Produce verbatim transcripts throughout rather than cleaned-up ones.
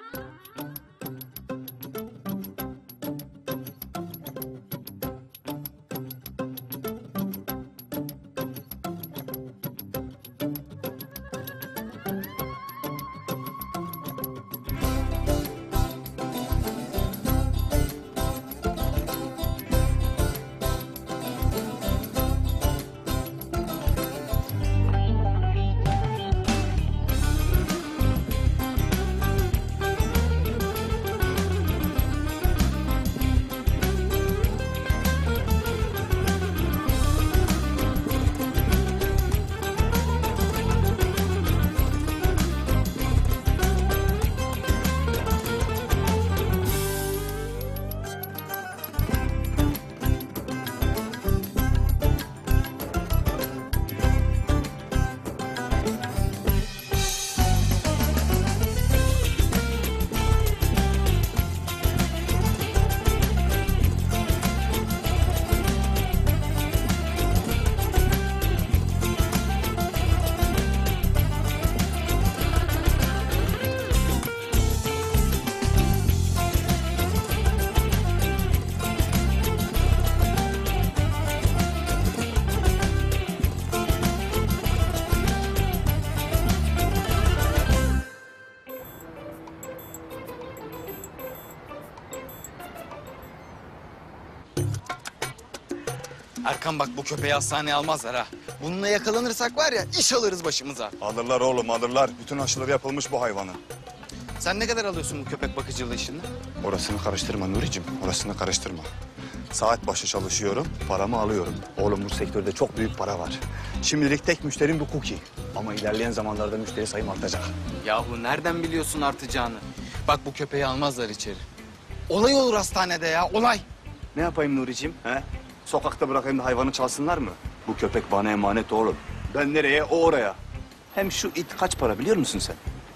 Erkan bak, bu köpeği hastaneye almazlar ha. Bununla yakalanırsak var ya, iş alırız başımıza. Alırlar oğlum, alırlar. Bütün aşıları yapılmış bu hayvanın. Sen ne kadar alıyorsun bu köpek bakıcılığı işini? Orasını karıştırma Nuri'cim, orasını karıştırma. Saat başı çalışıyorum, paramı alıyorum. Oğlum bu sektörde çok büyük para var. Şimdilik tek müşterim bu Cookie. Ama ilerleyen zamanlarda müşteri sayım artacak. Yahu nereden biliyorsun artacağını? Bak, bu köpeği almazlar içeri. Olay olur hastanede ya, olay. Ne yapayım Nuri'cim, he? Sokakta bırakayım da hayvanı çalsınlar mı? Bu köpek bana emanet oğlum. Ben nereye, o oraya. Hem şu it kaç para biliyor musun sen?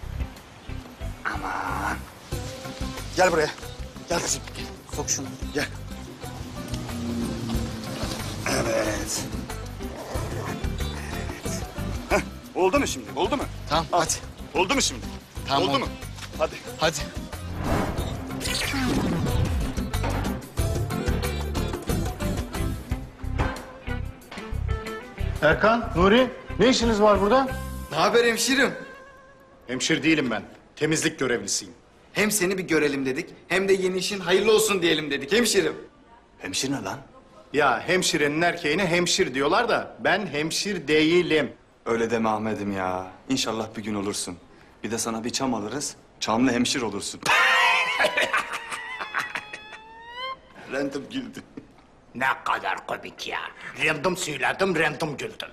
Aman. Gel buraya. Gel kızım. Gel, sok şunu. Gel. Evet. Evet. Heh, oldu mu şimdi? Oldu mu? Tamam, Al. hadi. Oldu mu şimdi? Tamam, oldu oldu. mu? Hadi. Hadi. Erkan, Nuri, ne işiniz var burada? Ne haber hemşirim? Hemşire değilim ben. Temizlik görevlisiyim. Hem seni bir görelim dedik, hem de yeni işin hayırlı olsun diyelim dedik hemşirim. Hemşire ne lan? Ya hemşirenin erkeğine hemşir diyorlar da ben hemşir değilim. Öyle deme Ahmet'im ya. İnşallah bir gün olursun. Bir de sana bir çam alırız. Çamlı hemşir olursun. Random güldü. Ne kadar komik ya. Random söyledim, random güldüm.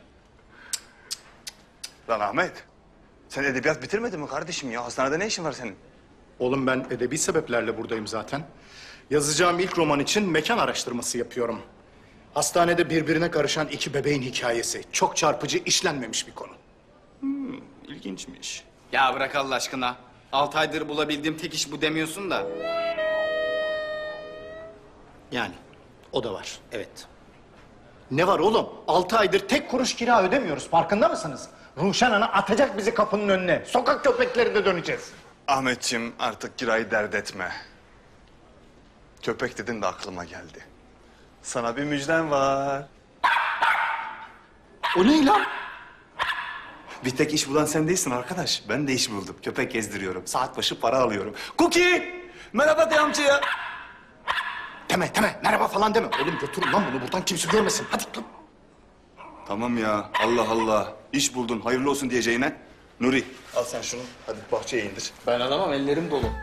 Lan Ahmet, sen edebiyat bitirmedin mi kardeşim ya? Hastanede ne işin var senin? Oğlum ben edebi sebeplerle buradayım zaten. Yazacağım ilk roman için mekan araştırması yapıyorum. Hastanede birbirine karışan iki bebeğin hikayesi. Çok çarpıcı, işlenmemiş bir konu. Hmm, ilginçmiş. Ya bırak Allah aşkına. Altı aydır bulabildiğim tek iş bu demiyorsun da. Yani o da var, evet. Ne var oğlum? Altı aydır tek kuruş kira ödemiyoruz. Farkında mısınız? Ruşen Ana atacak bizi kapının önüne. Sokak köpeklerine döneceğiz. Ahmetciğim artık kirayı dert etme. Köpek dedin de aklıma geldi. Sana bir müjdem var. O ne lan? Bir tek iş bulan sen değilsin arkadaş. Ben de iş buldum. Köpek gezdiriyorum. Saat başı para alıyorum. Cookie! Merhaba de amcaya. Deme deme. Merhaba falan deme. Oğlum götürün lan bunu buradan kimse görmesin. Hadi lan. Tamam ya. Allah Allah. İş buldun. Hayırlı olsun diyeceğine. Nuri al sen şunu. Hadi bahçeye indir. Ben alamam, ellerim dolu.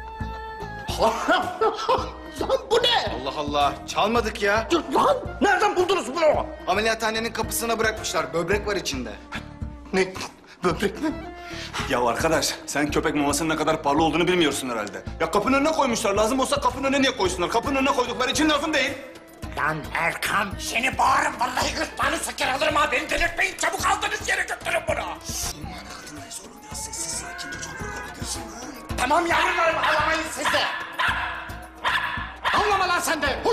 Lan bu ne? Allah Allah, çalmadık ya. Lan nereden buldunuz bunu? Ameliyathanenin kapısına bırakmışlar, böbrek var içinde. Ne? Böbrek mi? Ya arkadaş sen köpek mamasının ne kadar pahalı olduğunu bilmiyorsun herhalde. Ya kapının önüne koymuşlar. Lazım olsa kapının önüne niye koysunlar? Kapının önüne koydukları için lazım değil. Lan Erkan seni bağırın vallahi gırtlağını sıkır alırım ha beni delirtmeyin çabuk aldığınız yere götürün bunu. Tamam yavrularım ağlamayın siz de. Ağlama lan sen de. Huş.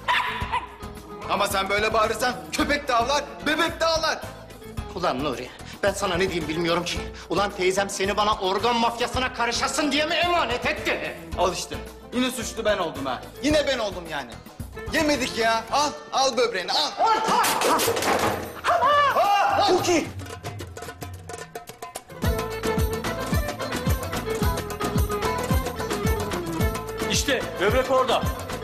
Ama sen böyle bağırırsan köpek de ağlar, bebek de ağlar. Ulan Nuri Ben sana ne diyeyim bilmiyorum ki. Ulan teyzem seni bana organ mafyasına karışasın diye mi emanet etti? Al işte. Yine suçlu ben oldum ha. Yine ben oldum yani. Yemedik ya. Al, al böbreğini al. Cookie! İşte böbrek orada.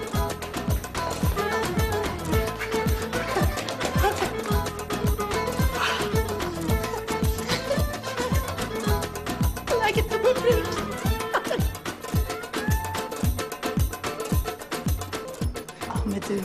Ahmet'im.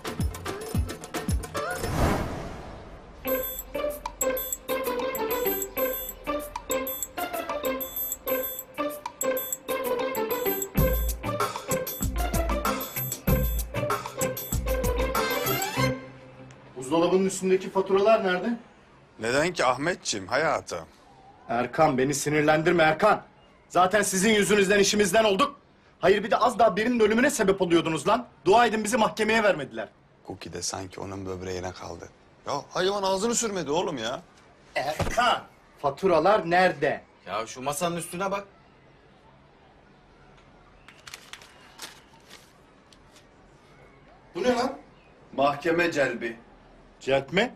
Buzdolabının üstündeki faturalar nerede? Neden ki Ahmetciğim hayatım? Erkan beni sinirlendirme Erkan. Zaten sizin yüzünüzden işimizden olduk. Hayır bir de az daha birinin ölümüne sebep oluyordunuz lan. Dua edin bizi mahkemeye vermediler. Cookie de sanki onun böbreğine kaldı. Ya hayvan ağzını sürmedi oğlum ya. Erkan faturalar nerede? Ya şu masanın üstüne bak. Bu ne lan? Mahkeme celbi. Celp mi?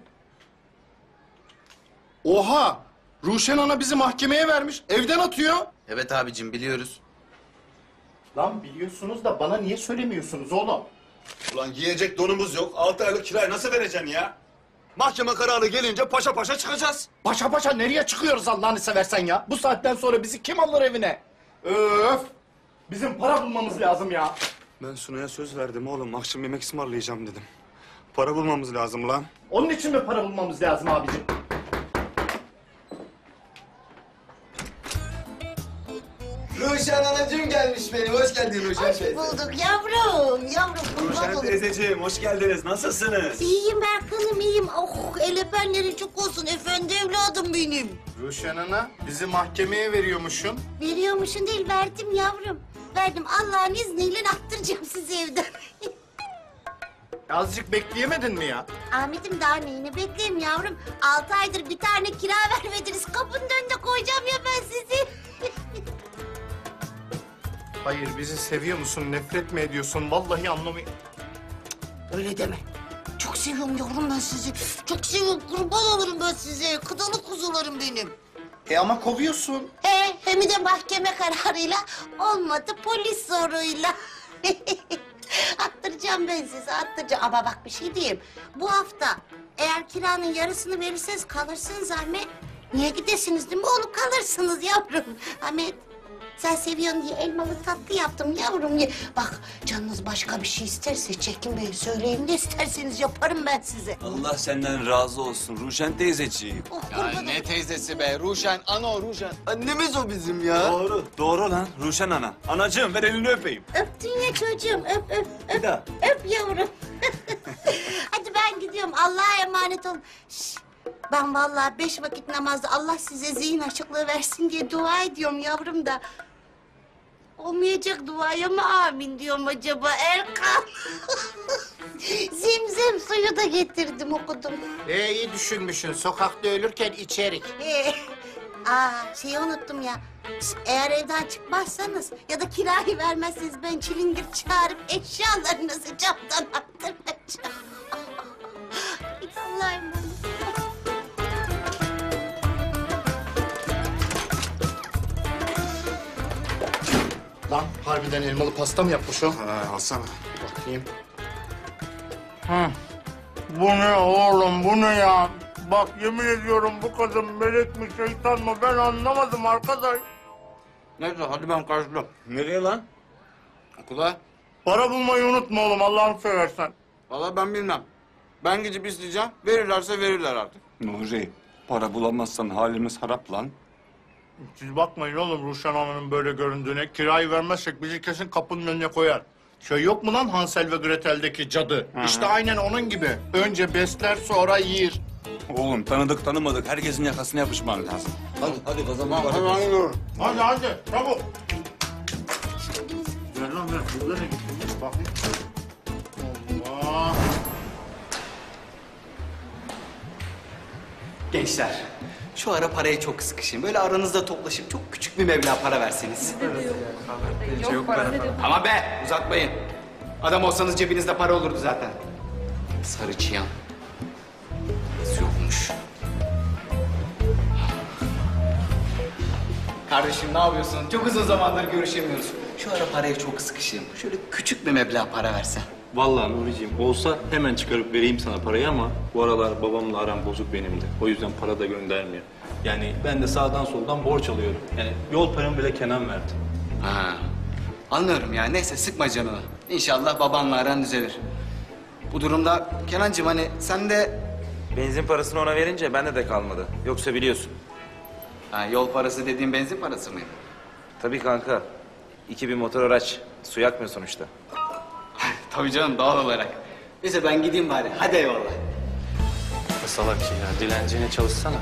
Oha! Ruşen Ana bizi mahkemeye vermiş. Evden atıyor. Evet abicim biliyoruz. Lan biliyorsunuz da bana niye söylemiyorsunuz oğlum? Ulan giyecek donumuz yok. Altı aylık kirayı nasıl vereceksin ya? Mahkeme kararı gelince paşa paşa çıkacağız. Paşa paşa nereye çıkıyoruz Allah'ını seversen ya? Bu saatten sonra bizi kim alır evine? Öf! Bizim para bulmamız lazım ya. Ben Sunay'a söz verdim oğlum. Akşam yemek ısmarlayacağım dedim. Para bulmamız lazım lan. Onun için mi para bulmamız lazım abicim? Ruşen anacığım gelmiş benim. Hoş geldin Ruşen teyze. Bulduk yavrum, yavrum. kurban olurum. teyzeciğim hoş geldiniz. Nasılsınız? İyiyim Erkan'ım, iyiyim. Oh, el öpenlerin çok olsun efendi evladım benim. Ruşen Ana bizi mahkemeye veriyormuşsun. Veriyormuşsun değil, verdim yavrum. Verdim, Allah'ın izniyle attıracağım sizi evden. Azıcık bekleyemedin mi ya? Ahmet'im daha neyini bekleyeyim yavrum? Altı aydır bir tane kira vermediniz. Kapının önünde koyacağım ya ben sizi. Hayır bizi seviyor musun, nefret mi ediyorsun? Vallahi anlamıyorum. Öyle deme. Çok seviyorum yavrum ben sizi. Çok seviyorum, kurban olurum ben size. Kıdalı kuzularım benim. E ama kovuyorsun. He, hem de mahkeme kararıyla olmadı polis zoruyla. Attıracağım ben sizi, attıracağım. Ama bak bir şey diyeyim. Bu hafta eğer kiranın yarısını verirseniz kalırsınız Ahmet. Niye gidesiniz değil mi oğlum? Kalırsınız yavrum. Ahmet, sen seviyorsun diye elmalı tatlı yaptım yavrum. Ye. Bak canınız başka bir şey isterse çekinmeyin. Söyleyin ne isterseniz yaparım ben size. Allah senden razı olsun Ruşen teyzeciğim. Oh, Ya kurban ne olurum. teyzesi be? Ruşen, ana o Ruşen. Annemiz o bizim ya. Doğru, doğru lan Ruşen ana. Anacığım ver elini öpeyim. Öptün ya çocuğum, öp öp öp. Bir daha. Öp yavrum. Hadi ben gidiyorum. Allah'a emanet olun. Şş, ben vallahi beş vakit namazda Allah size zihin açıklığı versin diye dua ediyorum yavrum da. Olmayacak duaya mı amin diyorum acaba Erkan? Zemzem suyu da getirdim okudum. E iyi düşünmüşsün. Sokakta ölürken içerik. Ee, aa şeyi unuttum ya. Şş, Eğer evden çıkmazsanız ya da kirayı vermezseniz ben çilingir çağırıp eşyalarınızı camdan attıracağım. Allah'a emanet. Lan harbiden elmalı pasta mı yapmış o? Ha, alsana. Bakayım. Bu ne oğlum bu ne ya? Bak yemin ediyorum bu kadın melek mi şeytan mı ben anlamadım arkadaş. Neyse hadi ben kaçtım. Nereye lan? Okula. Para bulmayı unutma oğlum Allah'ını seversen. Vallahi ben bilmem. Ben gidip isteyeceğim. Verirlerse verirler artık. Nuri, para bulamazsan halimiz harap lan. Siz bakmayın oğlum Ruşen Hanım'ın böyle göründüğüne. Kirayı vermezsek bizi kesin kapının önüne koyar. Şey yok mu lan Hansel ve Gretel'deki cadı? İşte aynen onun gibi. Önce besler sonra yiyir. Oğlum tanıdık tanımadık herkesin yakasına yapışman lazım. Hadi hadi kazanma. Hadi hadi hadi çabuk. Ver lan ver. Burada ne gitti? Bakayım. Allah. Gençler, Şu ara paraya çok sıkışın. Böyle aranızda toplaşıp çok küçük bir meblağ para verseniz. Ama be uzatmayın. Adam olsanız cebinizde para olurdu zaten. Sarı çıyan. Nasıl yokmuş? Kardeşim ne yapıyorsun? Çok uzun zamandır görüşemiyoruz. Şu ara paraya çok sıkışığım. Şöyle küçük bir meblağ para versen. Vallahi Nuri'ciğim olsa hemen çıkarıp vereyim sana parayı ama bu aralar babamla aram bozuk benim de. O yüzden para da göndermiyor. Yani ben de sağdan soldan borç alıyorum. Yani yol paramı bile Kenan verdi. Ha. Anlıyorum ya. Neyse sıkma canını. İnşallah babanla aran düzelir. Bu durumda Kenancığım hani sen de... Benzin parasını ona verince bende de kalmadı. Yoksa biliyorsun. Ha, yol parası dediğin benzin parası mıydı? Tabii kanka. İki bin motor araç. Su yakmıyor sonuçta. Tabii canım doğal olarak. Neyse ben gideyim bari. Hadi eyvallah. Salak ya. Dilencine çalışsana.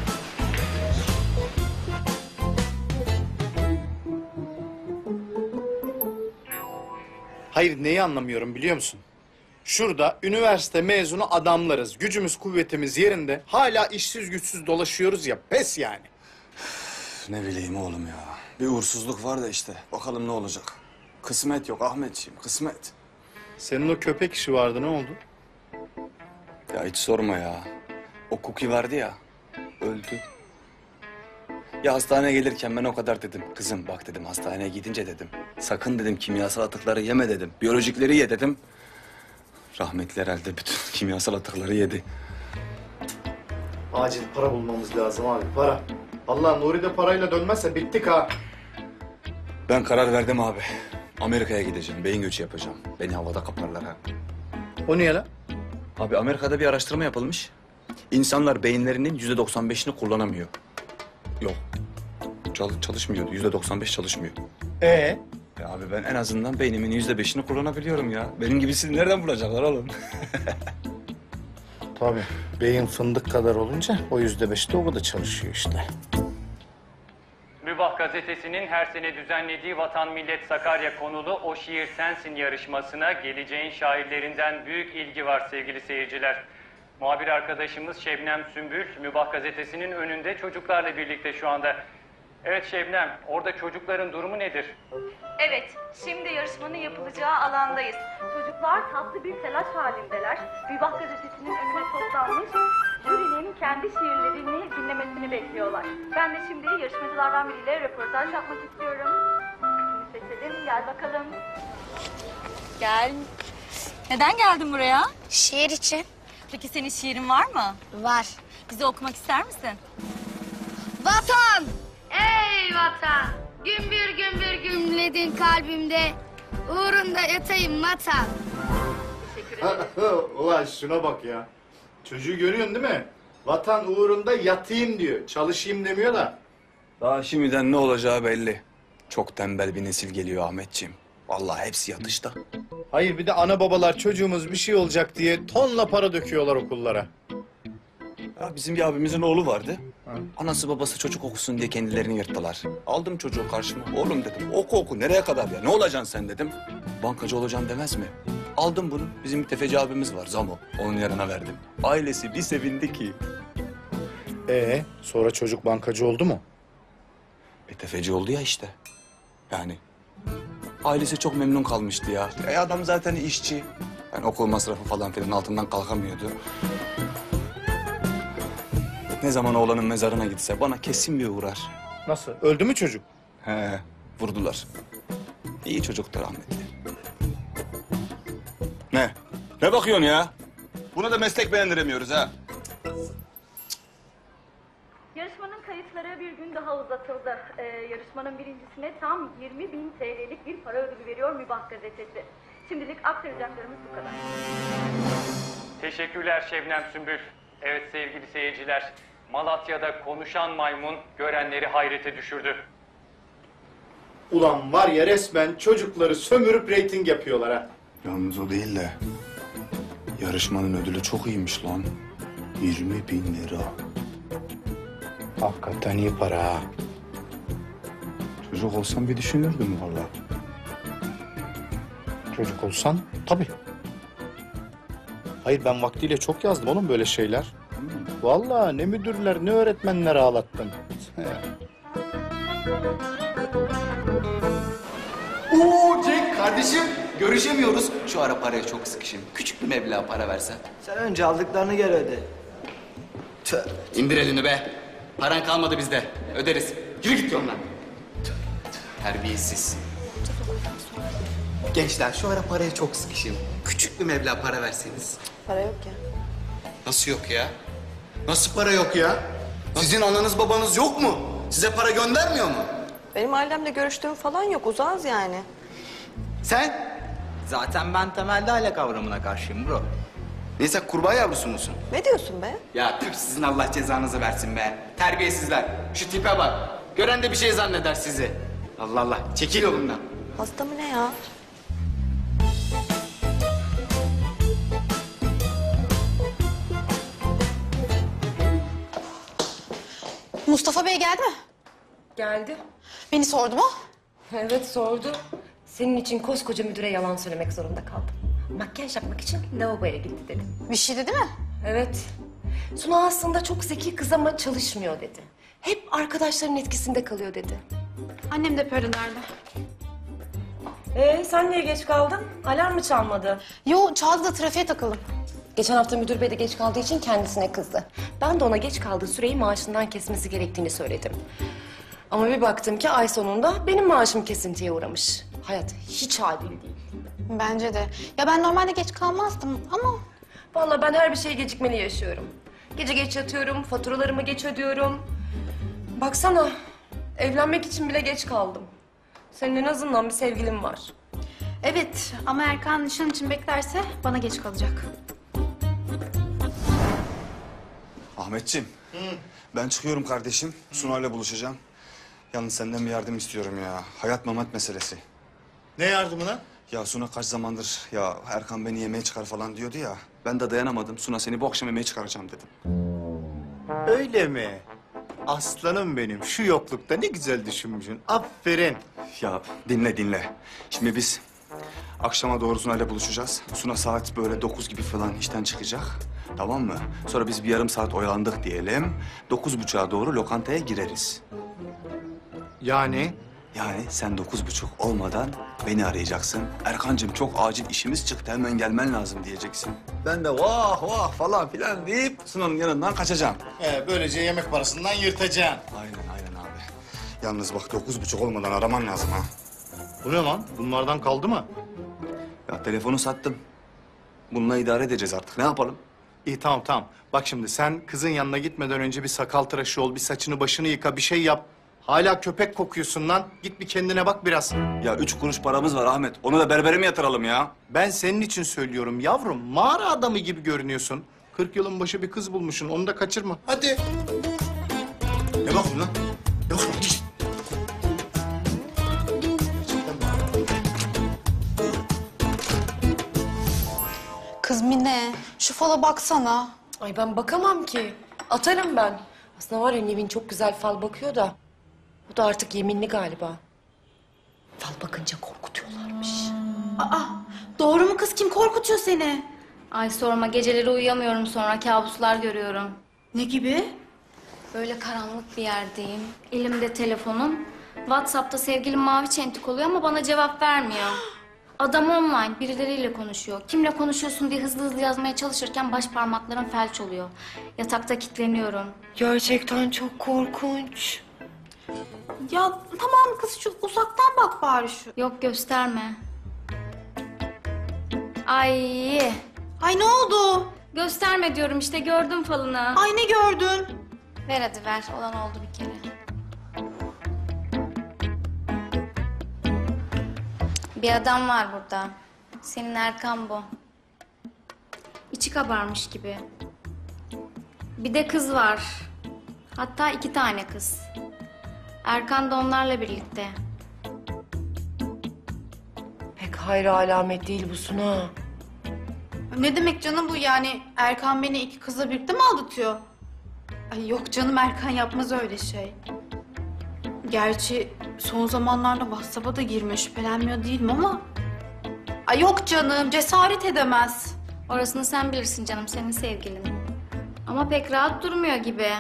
Hayır neyi anlamıyorum biliyor musun? Şurada üniversite mezunu adamlarız. Gücümüz kuvvetimiz yerinde. Hala işsiz güçsüz dolaşıyoruz ya. Pes yani. Ne bileyim oğlum ya. Bir uğursuzluk var da işte. Bakalım ne olacak. Kısmet yok Ahmetciğim, kısmet. Senin o köpek işi vardı ne oldu? Ya hiç sorma ya. O Cookie vardı ya, öldü. Ya hastaneye gelirken ben o kadar dedim. Kızım bak dedim, hastaneye gidince dedim. Sakın dedim kimyasal atıkları yeme dedim. Biyolojikleri ye dedim. Rahmetli herhalde bütün kimyasal atıkları yedi. Acil para bulmamız lazım abi, para. Allah Nuri de parayla dönmezse bittik ha. Ben karar verdim abi. Amerika'ya gideceğim, beyin göçü yapacağım. Beni havada kaparlar ha. O niye lan? Abi Amerika'da bir araştırma yapılmış. İnsanlar beyinlerinin yüzde doksan beşini kullanamıyor. Yok. Çal- çalışmıyordu. Yüzde doksan beş çalışmıyor. Ee? Ya abi ben en azından beynimin yüzde beşini kullanabiliyorum ya. Benim gibisini nereden bulacaklar oğlum? Tabii. Beyin fındık kadar olunca o yüzde beşte o kadar çalışıyor işte. Mübah gazetesinin her sene düzenlediği Vatan Millet Sakarya konulu O Şiir Sensin yarışmasına geleceğin şairlerinden büyük ilgi var sevgili seyirciler. Muhabir arkadaşımız Şebnem Sümbül, Mübah gazetesinin önünde çocuklarla birlikte şu anda. Evet Şebnem, orada çocukların durumu nedir? Evet, şimdi yarışmanın yapılacağı alandayız. Çocuklar tatlı bir telaş halindeler. Mübah gazetesinin önüne toplanmış, jürinin kendi şiirlerini dinlemesini bekliyorlar. Ben de şimdi yarışmacılardan biriyle röportaj yapmak istiyorum. Şimdi seçelim, gel bakalım. Gel. Neden geldin buraya? Şiir için. Peki senin şiirin var mı? Var. Bize okumak ister misin? Vatan! Ey vatan! Gümbür gümbür gümledin kalbimde. Uğrunda yatayım vatan. Teşekkür ederim. Ulan şuna bak ya. Çocuğu görüyorsun değil mi? Vatan uğrunda yatayım diyor. Çalışayım demiyor da. Daha şimdiden ne olacağı belli. Çok tembel bir nesil geliyor Ahmetciğim. Vallahi hepsi yatışta. Hayır bir de ana babalar çocuğumuz bir şey olacak diye tonla para döküyorlar okullara. Ya bizim bir abimizin oğlu vardı. Anası babası çocuk okusun diye kendilerini yırttılar. Aldım çocuğu karşıma. Oğlum dedim oku oku nereye kadar ya? Ne olacaksın sen dedim. Bankacı olacaksın demez mi? Aldım bunu. Bizim bir tefeci abimiz var Zamo. Onun yanına verdim. Ailesi bir sevindi ki. Ee, sonra çocuk bankacı oldu mu? E tefeci oldu ya işte. Yani ailesi çok memnun kalmıştı ya. E adam zaten işçi. Yani okul masrafı falan filan altından kalkamıyordu. Ne zaman oğlanın mezarına gitse bana kesin bir uğrar. Nasıl? Öldü mü çocuk? He, vurdular. İyi çocuktur rahmetli. Ne? Ne bakıyorsun ya? Buna da meslek beğendiremiyoruz ha. Yarışmanın kayıtları bir gün daha uzatıldı. Ee, yarışmanın birincisine tam yirmi bin T L'lik bir para ödülü veriyor Mübah gazetesi. Şimdilik aktaracaklarımız bu kadar. Teşekkürler Şebnem Sümbül. Evet sevgili seyirciler, Malatya'da konuşan maymun görenleri hayrete düşürdü. Ulan var ya resmen çocukları sömürüp reyting yapıyorlar ha. Yalnız o değil de yarışmanın ödülü çok iyiymiş lan. yirmi bin lira. Hakikaten iyi para ha. Çocuk olsam bir düşünürdüm vallahi. Çocuk olsan tabii. Hayır ben vaktiyle çok yazdım oğlum böyle şeyler. Hmm. Vallahi ne müdürler ne öğretmenler ağlattın. Oo Cenk kardeşim görüşemiyoruz. Şu ara paraya çok sıkışım. Küçük bir meblağ para versen. Sen önce aldıklarını gel öde. Tüh. İndir elini be. Paran kalmadı bizde. Öderiz. Yürü git yoluna. Tüh, tüh, terbiyesiz. Gençler şu ara paraya çok sıkışım. Küçük bir meblağ para verseniz. Para yok ya. Nasıl yok ya? Nasıl para yok ya? Sizin ananız babanız yok mu? Size para göndermiyor mu? Benim ailemle görüştüğüm falan yok. Uzağız yani. Sen? Zaten ben temelde aile kavramına karşıyım bro. Neyse kurbağa yavrusu musun? Ne diyorsun be? Ya tüh sizin Allah cezanızı versin be. Terbiyesizler. Şu tipe bak. Gören de bir şey zanneder sizi. Allah Allah. Çekil yolundan. Hasta mı ne ya? Mustafa Bey geldi mi? Geldi. Beni sordu mu? Evet sordu. Senin için koskoca müdüre yalan söylemek zorunda kaldım. Makyaj yapmak için lavaboya gitti dedi. Bir şey dedi mi? Evet. Suna aslında çok zeki kız ama çalışmıyor dedi. Hep arkadaşların etkisinde kalıyor dedi. Annem de hep öyle derdi. Ee sen niye geç kaldın? Alarm mı çalmadı? Yo çaldı da trafiğe takıldım. Geçen hafta müdür bey de geç kaldığı için kendisine kızdı. Ben de ona geç kaldığı süreyi maaşından kesmesi gerektiğini söyledim. Ama bir baktım ki ay sonunda benim maaşım kesintiye uğramış. Hayat hiç adil değil. Bence de. Ya ben normalde geç kalmazdım ama... Vallahi ben her bir şeye gecikmeli yaşıyorum. Gece geç yatıyorum, faturalarımı geç ödüyorum. Baksana, evlenmek için bile geç kaldım. Senin en azından bir sevgilin var. Evet ama Erkan nişan için beklerse bana geç kalacak. Ahmetciğim, ben çıkıyorum kardeşim. Sunay'la buluşacağım. Yalnız senden bir yardım istiyorum ya. Hayat mamat meselesi. Ne yardımı lan? Ya Suna kaç zamandır ya Erkan beni yemeğe çıkar falan diyordu ya. Ben de dayanamadım. Suna seni bu akşam yemeğe çıkaracağım dedim. Öyle mi? Aslanım benim. Şu yoklukta ne güzel düşünmüşsün. Aferin. Ya dinle dinle. Şimdi biz akşama doğru Sunay'la buluşacağız. Suna saat böyle dokuz gibi falan işten çıkacak. Tamam mı? Sonra biz bir yarım saat oyalandık diyelim. Dokuz buçuğa doğru lokantaya gireriz. Yani? Yani sen dokuz buçuk olmadan beni arayacaksın. Erkancığım çok acil işimiz çıktı hemen gelmen lazım diyeceksin. Ben de vah vah falan filan deyip Suna'nın yanından kaçacağım. Ee, böylece yemek parasından yırtacaksın. Aynen aynen abi. Yalnız bak dokuz buçuk olmadan araman lazım ha. Bu ne lan? Bunlardan kaldı mı? Ya telefonu sattım. Bununla idare edeceğiz artık ne yapalım? İyi tamam tamam. Bak şimdi sen kızın yanına gitmeden önce bir sakal tıraşı ol, bir saçını başını yıka, bir şey yap. Hala köpek kokuyorsun lan. Git bir kendine bak biraz. Ya üç kuruş paramız var Ahmet. Onu da berbere mi yatıralım ya? Ben senin için söylüyorum yavrum. Mağara adamı gibi görünüyorsun. Kırk yılın başı bir kız bulmuşsun. Onu da kaçırma. Hadi. Ne bakıyorsun lan? Ne bakıyorsun? Git. Kız Mine şu fala baksana. Ay ben bakamam ki. Atarım ben. Aslında var ya Nevin çok güzel fal bakıyor da. Bu da artık yeminli galiba. Fal bakınca korkutuyorlarmış. Aa doğru mu kız, kim korkutuyor seni? Ay sorma, geceleri uyuyamıyorum, sonra kabuslar görüyorum. Ne gibi? Böyle karanlık bir yerdeyim. Elimde telefonum. WhatsApp'ta sevgilim mavi çentik oluyor ama bana cevap vermiyor. Adam online birileriyle konuşuyor. Kimle konuşuyorsun diye hızlı hızlı yazmaya çalışırken baş parmaklarım felç oluyor. Yatakta kilitleniyorum. Gerçekten çok korkunç. Ya tamam kız, şu uzaktan bak bari şu. Yok gösterme. Ay. Ay ne oldu? Gösterme diyorum işte, gördüm falını. Ay ne gördün? Ver hadi ver, olan oldu bir kere. Bir adam var burada. Senin Erkan bu. İçi kabarmış gibi. Bir de kız var. Hatta iki tane kız. Erkan da onlarla birlikte. Pek hayra alamet değil bu Suna. Ne demek canım bu, yani Erkan beni iki kızla birlikte mi aldatıyor? Ay yok canım, Erkan yapmaz öyle şey. Gerçi son zamanlarda WhatsApp'a da girme, şüphelenmiyor değilim ama... Ay yok canım, cesaret edemez. Orasını sen bilirsin canım, senin sevgilin. Ama pek rahat durmuyor gibi.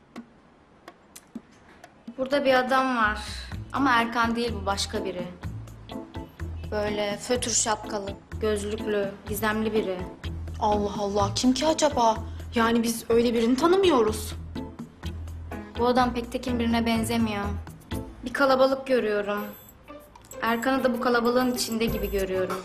Burada bir adam var. Ama Erkan değil, bu başka biri. Böyle fötür şapkalı, gözlüklü, gizemli biri. Allah Allah, kim ki acaba? Yani biz öyle birini tanımıyoruz. Bu adam pek tekin birine benzemiyor. Bir kalabalık görüyorum. Erkan'ı da bu kalabalığın içinde gibi görüyorum.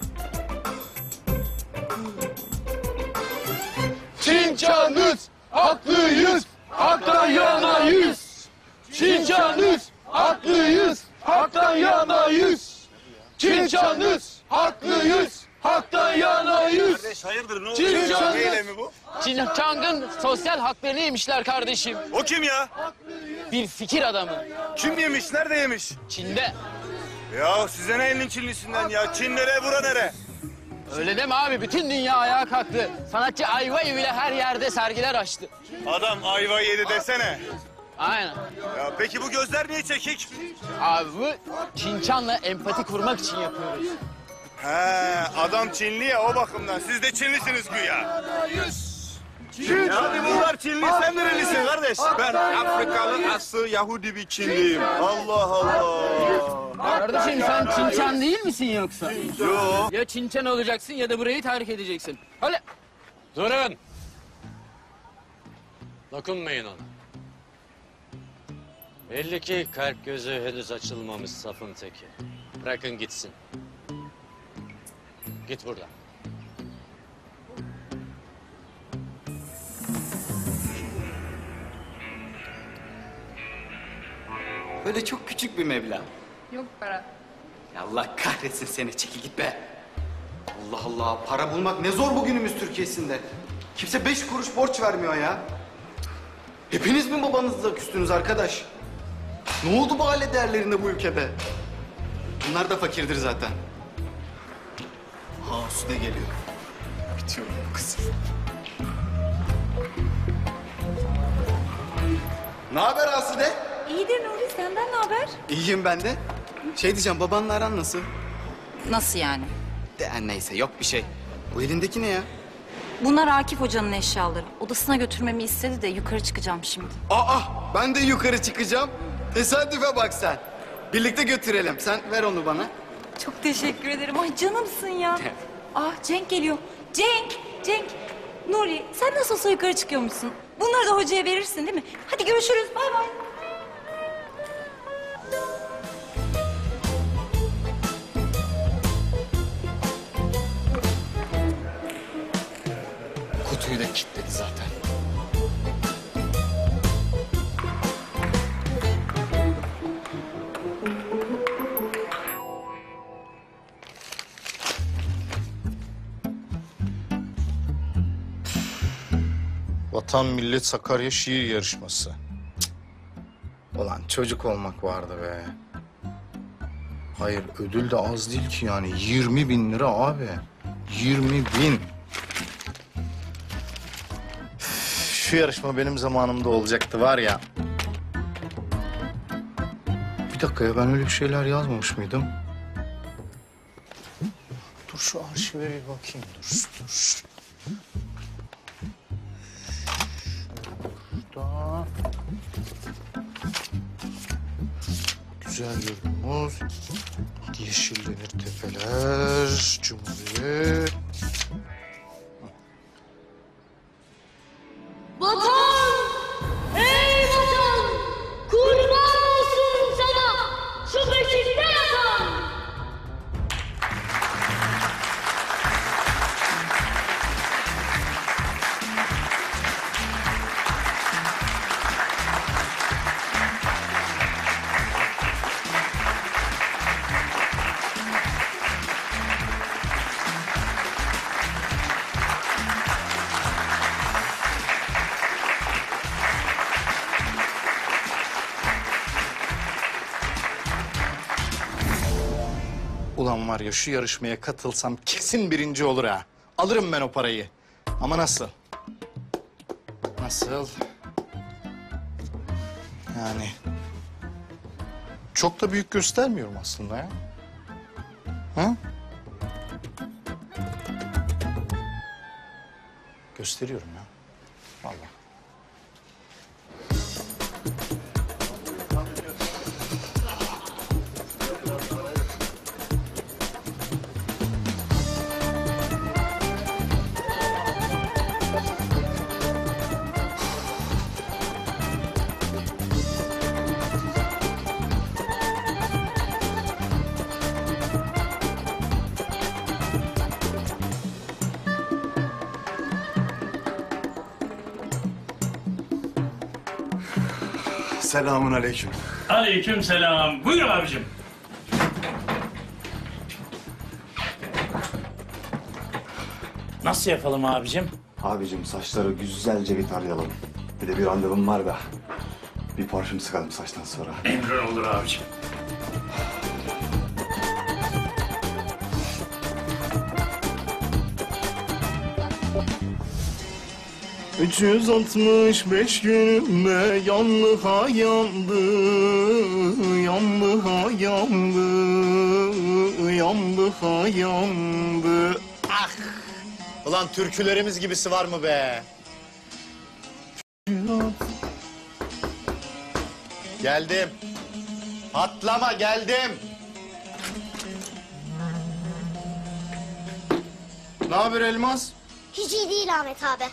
Çinçanız haklıyız, haktan yanayız. Çinçanız haklıyız, haktan yanayız. Çinçanız haklıyız, haktan yanayız. Kardeş hayırdır ne oluyor? Çinçanız. Neyle mi bu? Çinçang'ın sosyal haklarını yemişler kardeşim. O kim ya? Bir fikir adamı. Kim yemiş? Nerede yemiş? Çin'de. Ya size ne elin Çinlisinden ya? Çin nereye bura nere? Öyle deme abi, bütün dünya ayağa kalktı. Sanatçı Ayvayı bile her yerde sergiler açtı. Adam ayva yedi desene. Aynen. Ya peki bu gözler niye çekik? Abi bu Çinçan'la empati kurmak için yapıyoruz. He, adam Çinli ya o bakımdan. Siz de Çinlisiniz güya. Yani bunlar Çinli, sen nerelisin kardeş? Ben Afrikalı aslı Yahudi bir Çinliyim. Allah Allah. Kardeşim sen Çinçan değil misin yoksa? Yo. Ya Çinçan olacaksın ya da burayı terk edeceksin. Hadi. Durun. Dokunmayın ona. Belli ki kalp gözü henüz açılmamış safın teki. Bırakın gitsin. Git buradan. Böyle çok küçük bir meblağ. Yok para. Ya Allah kahretsin seni, çekil git be. Allah Allah, para bulmak ne zor bugünümüz Türkiye'sinde. Kimse beş kuruş borç vermiyor ya. Hepiniz mi babanızla küstünüz arkadaş? Ne oldu bu aile değerlerinde bu ülkede? Bunlar da fakirdir zaten. Ha, Sude geliyor. Bitiyorum bu kız. Ne haber Asude? İyidir Nuri, senden ne haber? İyiyim ben de. Şey diyeceğim, babanla aran nasıl? Nasıl yani? De neyse, yok bir şey. Bu elindeki ne ya? Bunlar Akif Hoca'nın eşyaları. Odasına götürmemi istedi de yukarı çıkacağım şimdi. Aa, ben de yukarı çıkacağım. Tesadüfe bak sen. Birlikte götürelim. Sen ver onu bana. Çok teşekkür ederim. Ay canımsın ya. Ah Cenk geliyor. Cenk, Cenk. Nuri sen nasıl olsa yukarı çıkıyormuşsun. Bunları da hocaya verirsin değil mi? Hadi görüşürüz. Bay bay. Kutuyu da kilitledi zaten. Vatan Millet Sakarya Şiir Yarışması. Cık. Ulan çocuk olmak vardı be. Hayır ödül de az değil ki yani. Yirmi bin lira abi. Yirmi bin. Üf, şu yarışma benim zamanımda olacaktı var ya. Bir dakika ya, ben öyle bir şeyler yazmamış mıydım? Dur şu arşive bir bakayım. Dur, dur. Burada. Güzel yurdumuz. Yeşillenir tepeler. Cumhuriyet. Vatan! Ey vatan! Kurban olsun sana şu beşikte yatan! Ulan var ya, şu yarışmaya katılsam kesin birinci olur ha. Alırım ben o parayı. Ama nasıl? Nasıl? Yani... Çok da büyük göstermiyorum aslında ya. Ha? Gösteriyorum ya. Vallahi. Selamun aleyküm. Aleyküm selam. Buyur abicim. Nasıl yapalım abicim? Abicim saçları güzelce bir tarayalım. Bir de bir randevum var da. Bir parfüm sıkalım saçtan sonra. Emrin olur abicim. üç yüz altmış beş günümde yandı ha yandı, yandı ha yandı, yandı ha yandı. Ah! Ulan türkülerimiz gibisi var mı be? Geldim. Patlama geldim. Ne haber Elmas? Hiç iyi değil Ahmet abi.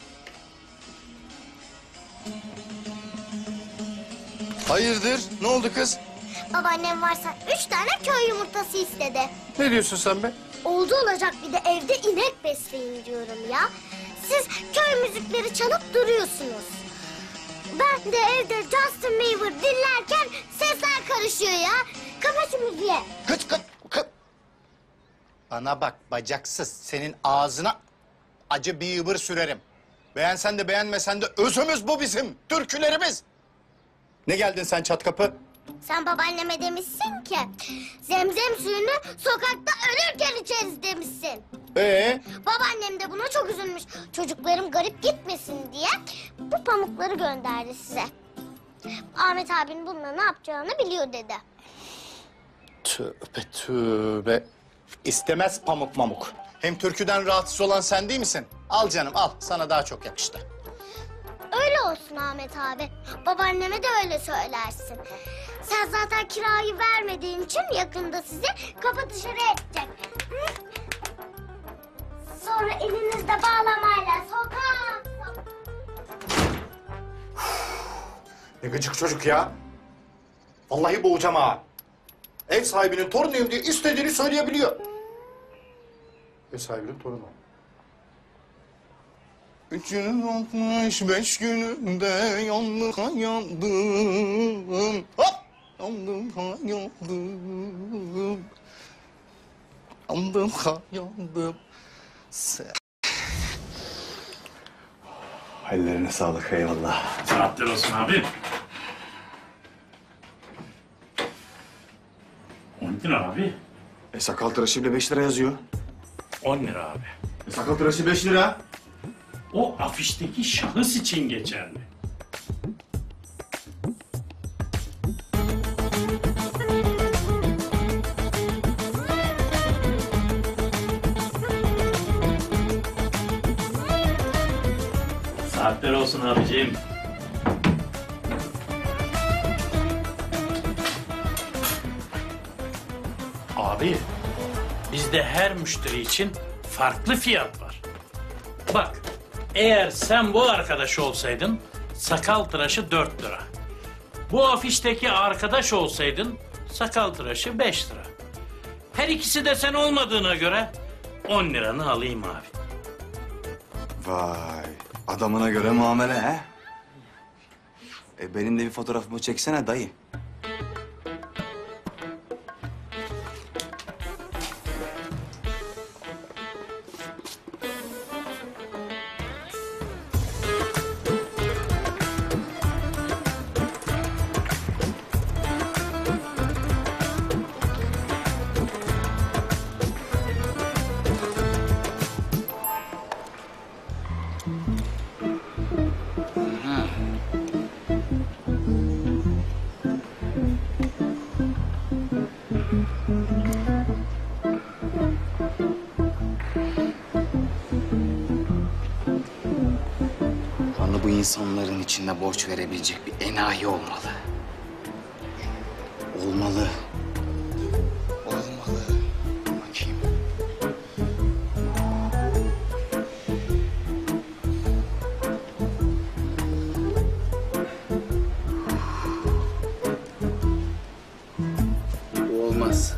Hayırdır? Ne oldu kız? Babaannem varsa üç tane köy yumurtası istedi. Ne diyorsun sen be? Oldu olacak bir de evde inek besleyin diyorum ya. Siz köy müzikleri çalıp duruyorsunuz. Ben de evde Justin Bieber dinlerken sesler karışıyor ya. Kapa şu müziği. Kıt kıt kıt. Bana bak bacaksız. Senin ağzına acı bir yıbır sürerim. Beğensen de beğenmesen de özümüz bu bizim. Türkülerimiz. Ne geldin sen çat kapı? Sen babaanneme demişsin ki zemzem suyunu sokakta ölürken içeriz demişsin. Ee? Babaannem de buna çok üzülmüş. Çocuklarım garip gitmesin diye bu pamukları gönderdi size. Ahmet abinin bununla ne yapacağını biliyor dedi. Tövbe tövbe. İstemez pamuk mamuk. Hem türküden rahatsız olan sen değil misin? Al canım al. Sana daha çok yakıştı. Öyle olsun Ahmet abi. Babaanneme de öyle söylersin. Sen zaten kirayı vermediğin için yakında sizi kapı dışarı edecek. Hı? Sonra elinizde bağlamayla sokak. Ne gıcık çocuk ya. Vallahi boğacağım ha. Ev sahibinin torunuyum diye istediğini söyleyebiliyor. Ev sahibinin torunu. üç yüz altmış beş günümde yandık ha yandım. Hop! Yandım ha yandım. Yandım ha yandım. Sen... Ellerine sağlık eyvallah. Saatler olsun abi. On lira abi. E sakal tıraşı bile beş lira yazıyor. On lira abi. E sakal tıraşı beş lira. O afişteki şahıs için geçerli. Saatler olsun abiciğim. Abi, bizde her müşteri için farklı fiyat var. Bak, eğer sen bu arkadaş olsaydın sakal tıraşı dört lira. Bu afişteki arkadaş olsaydın sakal tıraşı beş lira. Her ikisi de sen olmadığına göre on liranı alayım abi. Vay, adamına göre muamele he? E benim de bir fotoğrafımı çeksene dayı. insanların içinde borç verebilecek bir enayi olmalı. Olmalı. Olmalı. Bakayım. Bu olmaz.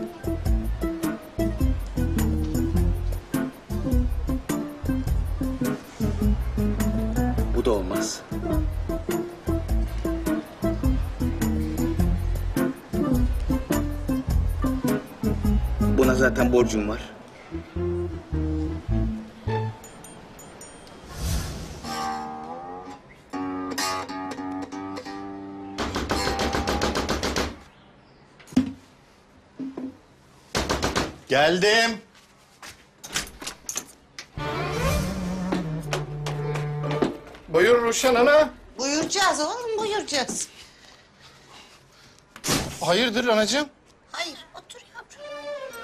Bu da olmaz. Buna zaten borcum var. Geldim. Buyur Ruşen Ana. Buyuracağız oğlum, buyuracağız. Hayırdır anacığım? Hayır, otur yavrum.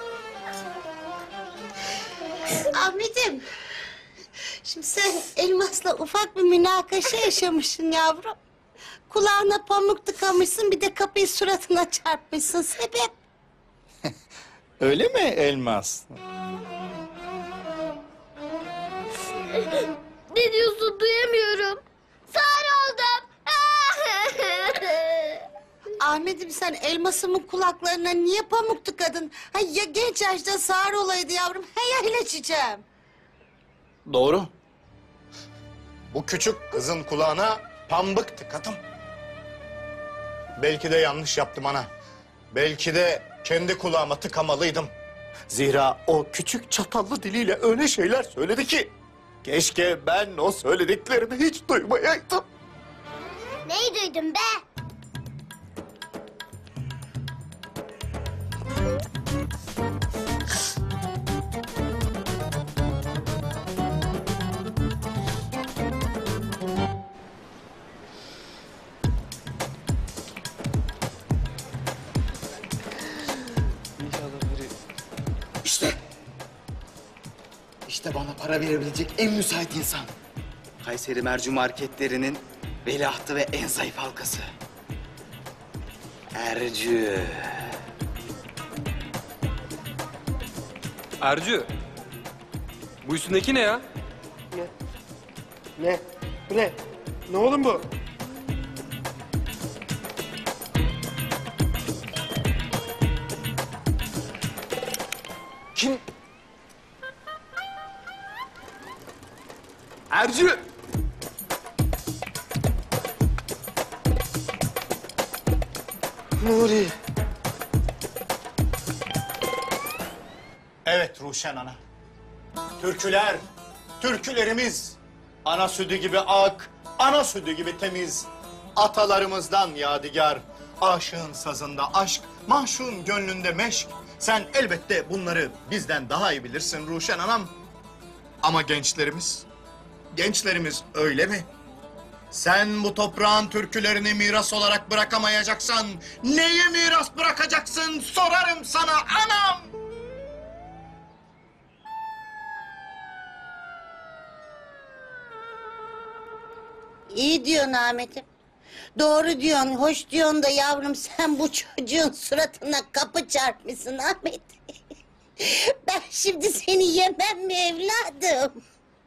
Ahmet'im, şimdi sen Elmas'la ufak bir münakaşa yaşamışsın yavrum. Kulağına pamuk tıkamışsın, bir de kapıyı suratına çarpmışsın. Sebep? Öyle mi Elmas? Ne diyorsun duyamıyorum. Sarı oldum. Ahmet'im, sen Elmas'ımın kulaklarına niye pamuk tıkadın? Ha, ya genç yaşta sağır olaydı yavrum, he ya ilaçacağım. Doğru. Bu küçük kızın kulağına pambık tıkadım. Belki de yanlış yaptım ana. Belki de kendi kulağıma tıkamalıydım. Zira o küçük çatallı diliyle öyle şeyler söyledi ki... keşke ben o söylediklerini hiç duymayaydım. Neyi duydun be? İşte. İşte bana para verebilecek en müsait insan. Kayseri Merci Marketlerinin veliahtı ve en zayıf halkası. Ercü. Ercü. Bu üstündeki ne ya? Ne? Ne? Bu ne? Ne oğlum bu? Kim? Ercü! Nuri. Evet Ruşen Ana. Türküler, türkülerimiz ana sütü gibi ak, ana sütü gibi temiz. Atalarımızdan yadigar, aşığın sazında aşk, maşuğun gönlünde meşk. Sen elbette bunları bizden daha iyi bilirsin Ruşen Anam. Ama gençlerimiz, gençlerimiz öyle mi? Sen bu toprağın türkülerini miras olarak bırakamayacaksan... neyi miras bırakacaksın sorarım sana anam! İyi diyorsun Ahmet'im. Doğru diyorsun, hoş diyorsun da yavrum, sen bu çocuğun suratına kapı çarpmışsın Ahmet. Ben şimdi seni yemem mi evladım?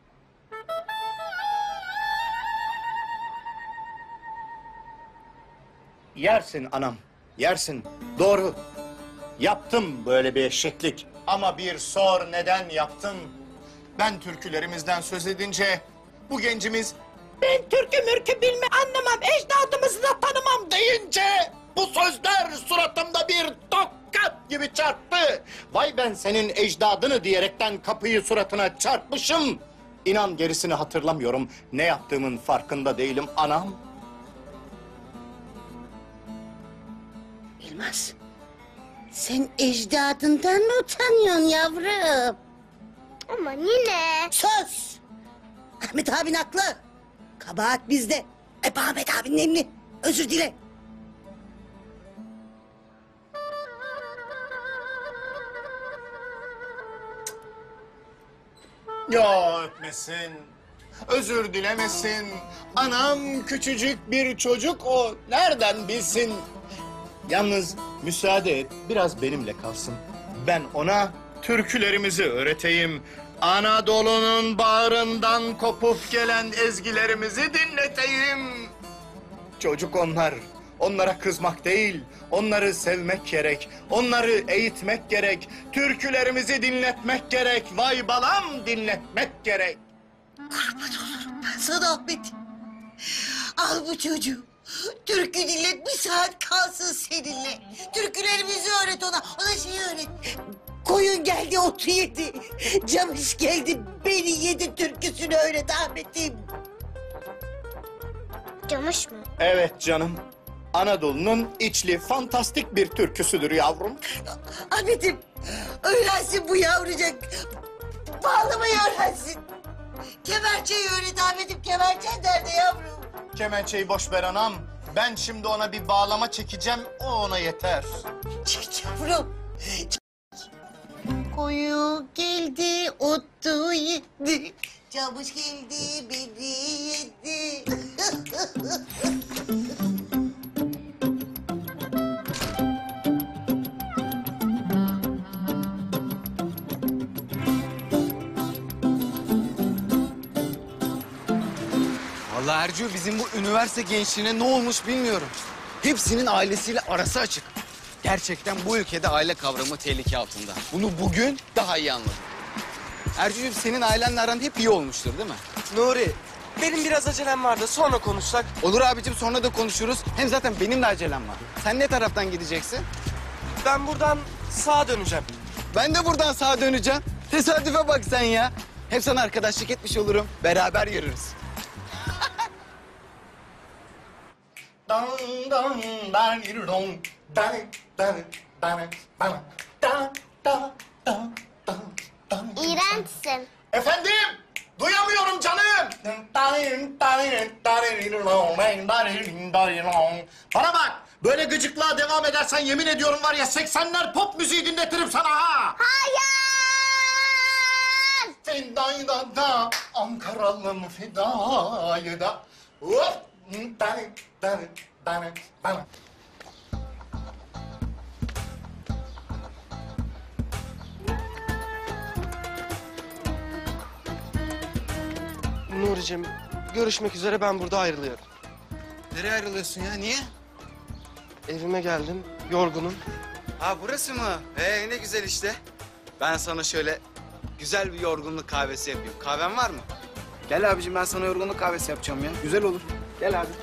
Yersin anam, yersin. Doğru. Yaptım böyle bir eşeklik. Ama bir sor neden yaptım? Ben türkülerimizden söz edince bu gencimiz... ben türkü mürkü bilme anlamam, ecdadımızı da tanımam deyince... bu sözler suratımda bir tokat gibi çarptı. Vay ben senin ecdadını diyerekten kapıyı suratına çarpmışım. İnan gerisini hatırlamıyorum. Ne yaptığımın farkında değilim anam. Elmas, sen ecdadından mı utanıyorsun yavrum? Ama yine. Sus! Ahmet abin haklı. Kabahat bizde. Hep Ahmet abinin emri. Özür dile. Ya öpmesin. özür dilemesin. Anam küçücük bir çocuk o, nereden bilsin? Yalnız müsaade et, biraz benimle kalsın. Ben ona türkülerimizi öğreteyim. Anadolu'nun bağrından kopup gelen ezgilerimizi dinleteyim. Çocuk onlar. Onlara kızmak değil, onları sevmek gerek. Onları eğitmek gerek. Türkülerimizi dinletmek gerek. Vay balam dinletmek gerek. Kurban olurum ben sana Ahmet. Al bu çocuğu. Türkü dinlet, bir saat kalsın seninle. Türkülerimizi öğret ona, ona şeyi öğret. Koyun geldi otu yedi. Camış geldi beni yedi türküsünü öğret Ahmet'im. Camış mı? Evet canım. Anadolu'nun içli fantastik bir türküsüdür yavrum. Ahmet'im öğrensin bu yavrucak. Bağlamayı öğrensin. Kemençeyi öğret Ahmet'im. Kemençe nerede yavrum? Kemençeyi boş ver anam. Ben şimdi ona bir bağlama çekeceğim, o ona yeter. Çek yavrum. Çek. Koyu geldi, otu yedi. Camış geldi, beni yedi. Vallahi Ercü, bizim bu üniversite gençliğine ne olmuş bilmiyorum. Hepsinin ailesiyle arası açık. Gerçekten bu ülkede aile kavramı tehlike altında. Bunu bugün daha iyi anladım. Ercü'cüğüm, senin ailenle aran hep iyi olmuştur değil mi? Nuri, benim biraz acelem vardı. Sonra konuşsak. Olur abicim, sonra da konuşuruz. Hem zaten benim de acelem var. Sen ne taraftan gideceksin? Ben buradan sağa döneceğim. Ben de buradan sağa döneceğim. Tesadüfe bak sen ya. Hem sana arkadaşlık etmiş olurum. Beraber yürürüz. Dan dan dan dan dan dan dan dan dan dan dan dan dan. İğrençsin. Efendim? Duyamıyorum canım. Bana bak. Böyle gıcıklığa devam edersen yemin ediyorum var ya seksenler pop müziği dinletirim sana ha. Hayır. Fidayda da Ankaralım fidayı da. Hop. Dan dan dan dan. Nuri'cim, görüşmek üzere, ben burada ayrılıyorum. Nereye ayrılıyorsun ya? Niye? Evime geldim, yorgunum. Ha, burası mı? Ee, ne güzel işte. Ben sana şöyle güzel bir yorgunluk kahvesi yapayım. Kahven var mı? Gel abicim, ben sana yorgunluk kahvesi yapacağım ya. Güzel olur. Gel abi.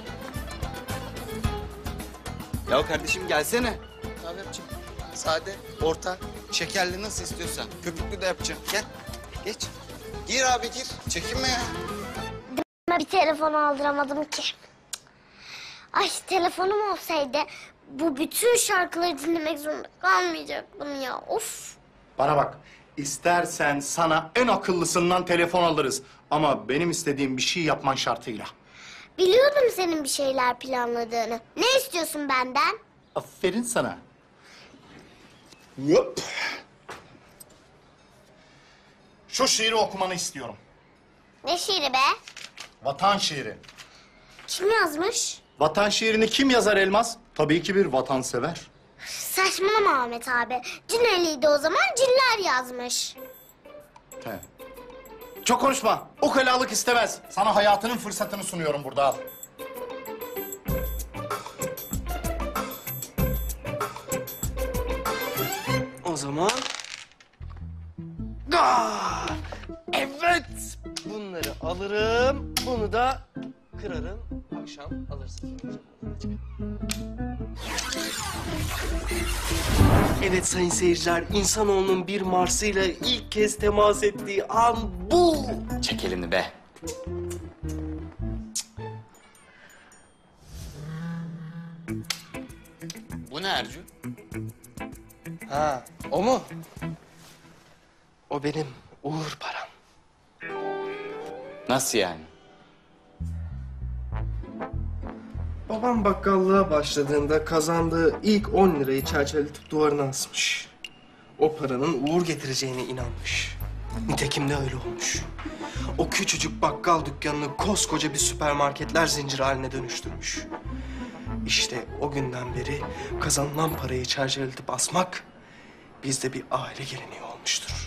Ya kardeşim gelsene. Kahve yapacağım. Sade, orta, şekerli nasıl istiyorsan. Köpüklü de yapacağım. Gel, geç. Gir abi gir. Çekinme ya. Ben bir telefon aldıramadım ki. Ay, telefonum olsaydı bu bütün şarkıları dinlemek zorunda kalmayacaktım ya. Of. Bana bak. İstersen sana en akıllısından telefon alırız. Ama benim istediğim bir şey yapman şartıyla. Biliyordum senin bir şeyler planladığını. Ne istiyorsun benden? Aferin sana. Hop. Şu şiiri okumanı istiyorum. Ne şiiri be? Vatan şiiri. Kim yazmış? Vatan şiirini kim yazar Elmas? Tabii ki bir vatansever. Saçmalama Ahmet abi. Cineli'ydi o zaman, cinler yazmış. He. Çok konuşma. Ukalalık istemez. Sana hayatının fırsatını sunuyorum burada, al. O zaman... Ah! Evet! Bunları alırım, bunu da kırarım. Akşam alırsın. Evet sayın seyirciler, insanoğlunun bir Mars'ıyla ilk kez temas ettiği an bu. Çek elini be. Bu ne Ercü? Ha, o mu? O benim uğur param. Nasıl yani? Babam bakkallığa başladığında kazandığı ilk on lirayı çerçeveletip duvarına asmış. O paranın uğur getireceğine inanmış. Nitekim de öyle olmuş. O küçücük bakkal dükkanını koskoca bir süpermarketler zinciri haline dönüştürmüş. İşte o günden beri kazanılan parayı çerçeveletip asmak bizde bir aile geleneği olmuştur.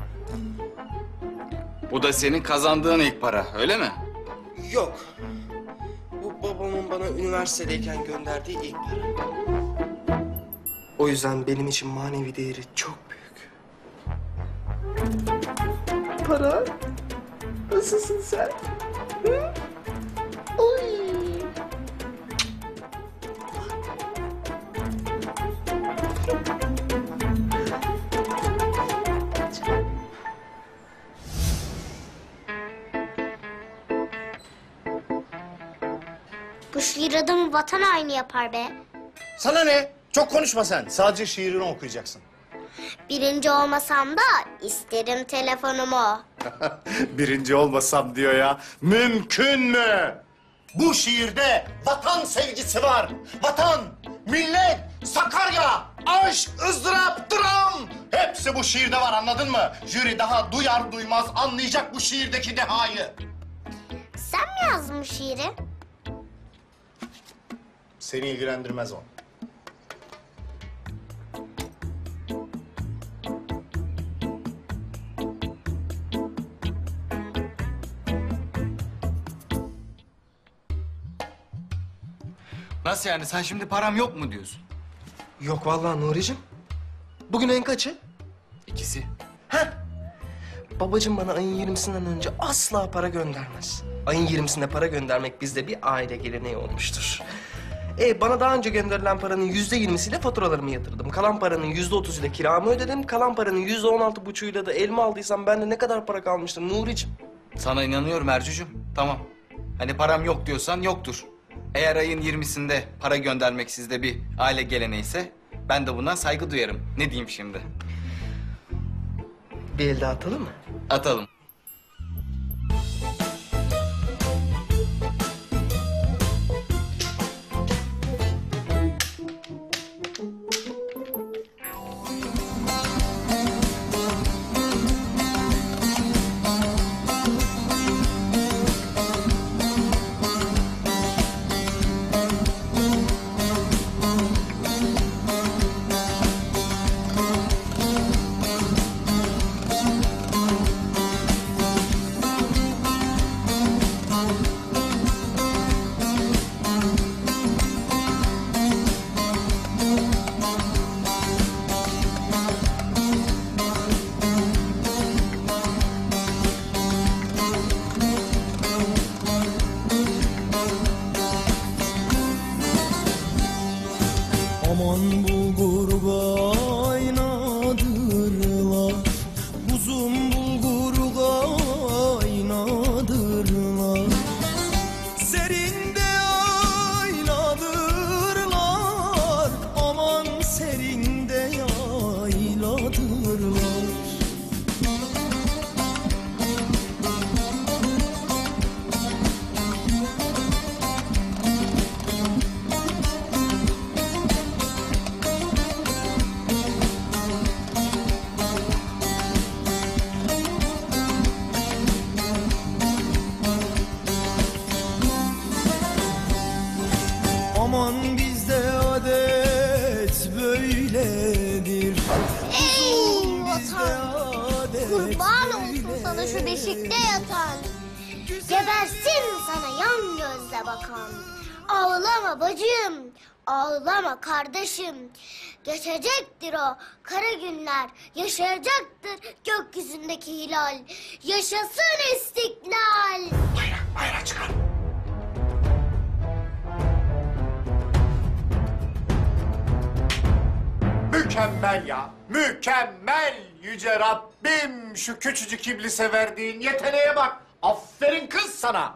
Bu da senin kazandığın ilk para, öyle mi? Yok. Bu babamın bana üniversitedeyken gönderdiği ilk para. O yüzden benim için manevi değeri çok büyük. Para? Nasılsın sen? Hı? Oy. Bu şiir adamı vatan haini yapar be. Sana ne? Çok konuşma sen. Sadece şiirini okuyacaksın. Birinci olmasam da isterim telefonumu. Birinci olmasam diyor ya. Mümkün mü? Bu şiirde vatan sevgisi var. Vatan, millet, Sakarya, aşk, ızdırap, dram. Hepsi bu şiirde var, anladın mı? Jüri daha duyar duymaz anlayacak bu şiirdeki dehayı. Sen mi yazdın bu şiiri? Seni ilgilendirmez o. Nasıl yani? Sen şimdi param yok mu diyorsun? Yok vallahi Nuri'cim. Bugün ayın kaçı? İkisi. Heh. Babacığım bana ayın yirmisinden önce asla para göndermez. Ayın yirmisinde para göndermek bizde bir aile geleneği olmuştur. E, bana daha önce gönderilen paranın yüzde yirmisiyle faturalarımı yatırdım. Kalan paranın yüzde otuzuyla kiramı ödedim. Kalan paranın yüzde on altı buçuğuyla da elma aldıysam bende ne kadar para kalmıştır Nuri'cim? Sana inanıyorum Ercücüm. Tamam. Hani param yok diyorsan yoktur. Eğer ayın yirmisinde para göndermek sizde bir aile geleneğiyse ben de buna saygı duyarım. Ne diyeyim şimdi? Bir el daha atalım mı? Atalım. Aman bulgur kaynadırlar, kuzum bulgur kaynadırlar. Serinde yayladırlar, aman serinde yayladırlar. Aman bizde adet böyledir. Ey vatan! Kurban olsun sana şu beşikte yatan. Gebersin sana yan gözle bakan. Ağlama bacım, ağlama kardeşim. Geçecektir o kara günler, yaşayacaktır gökyüzündeki hilal. Yaşasın istiklal. Bayrak, bayrak çıkar. Mükemmel ya, mükemmel yüce Rabbim. Şu küçücük iblise verdiğin yeteneğe bak. Aferin kız sana.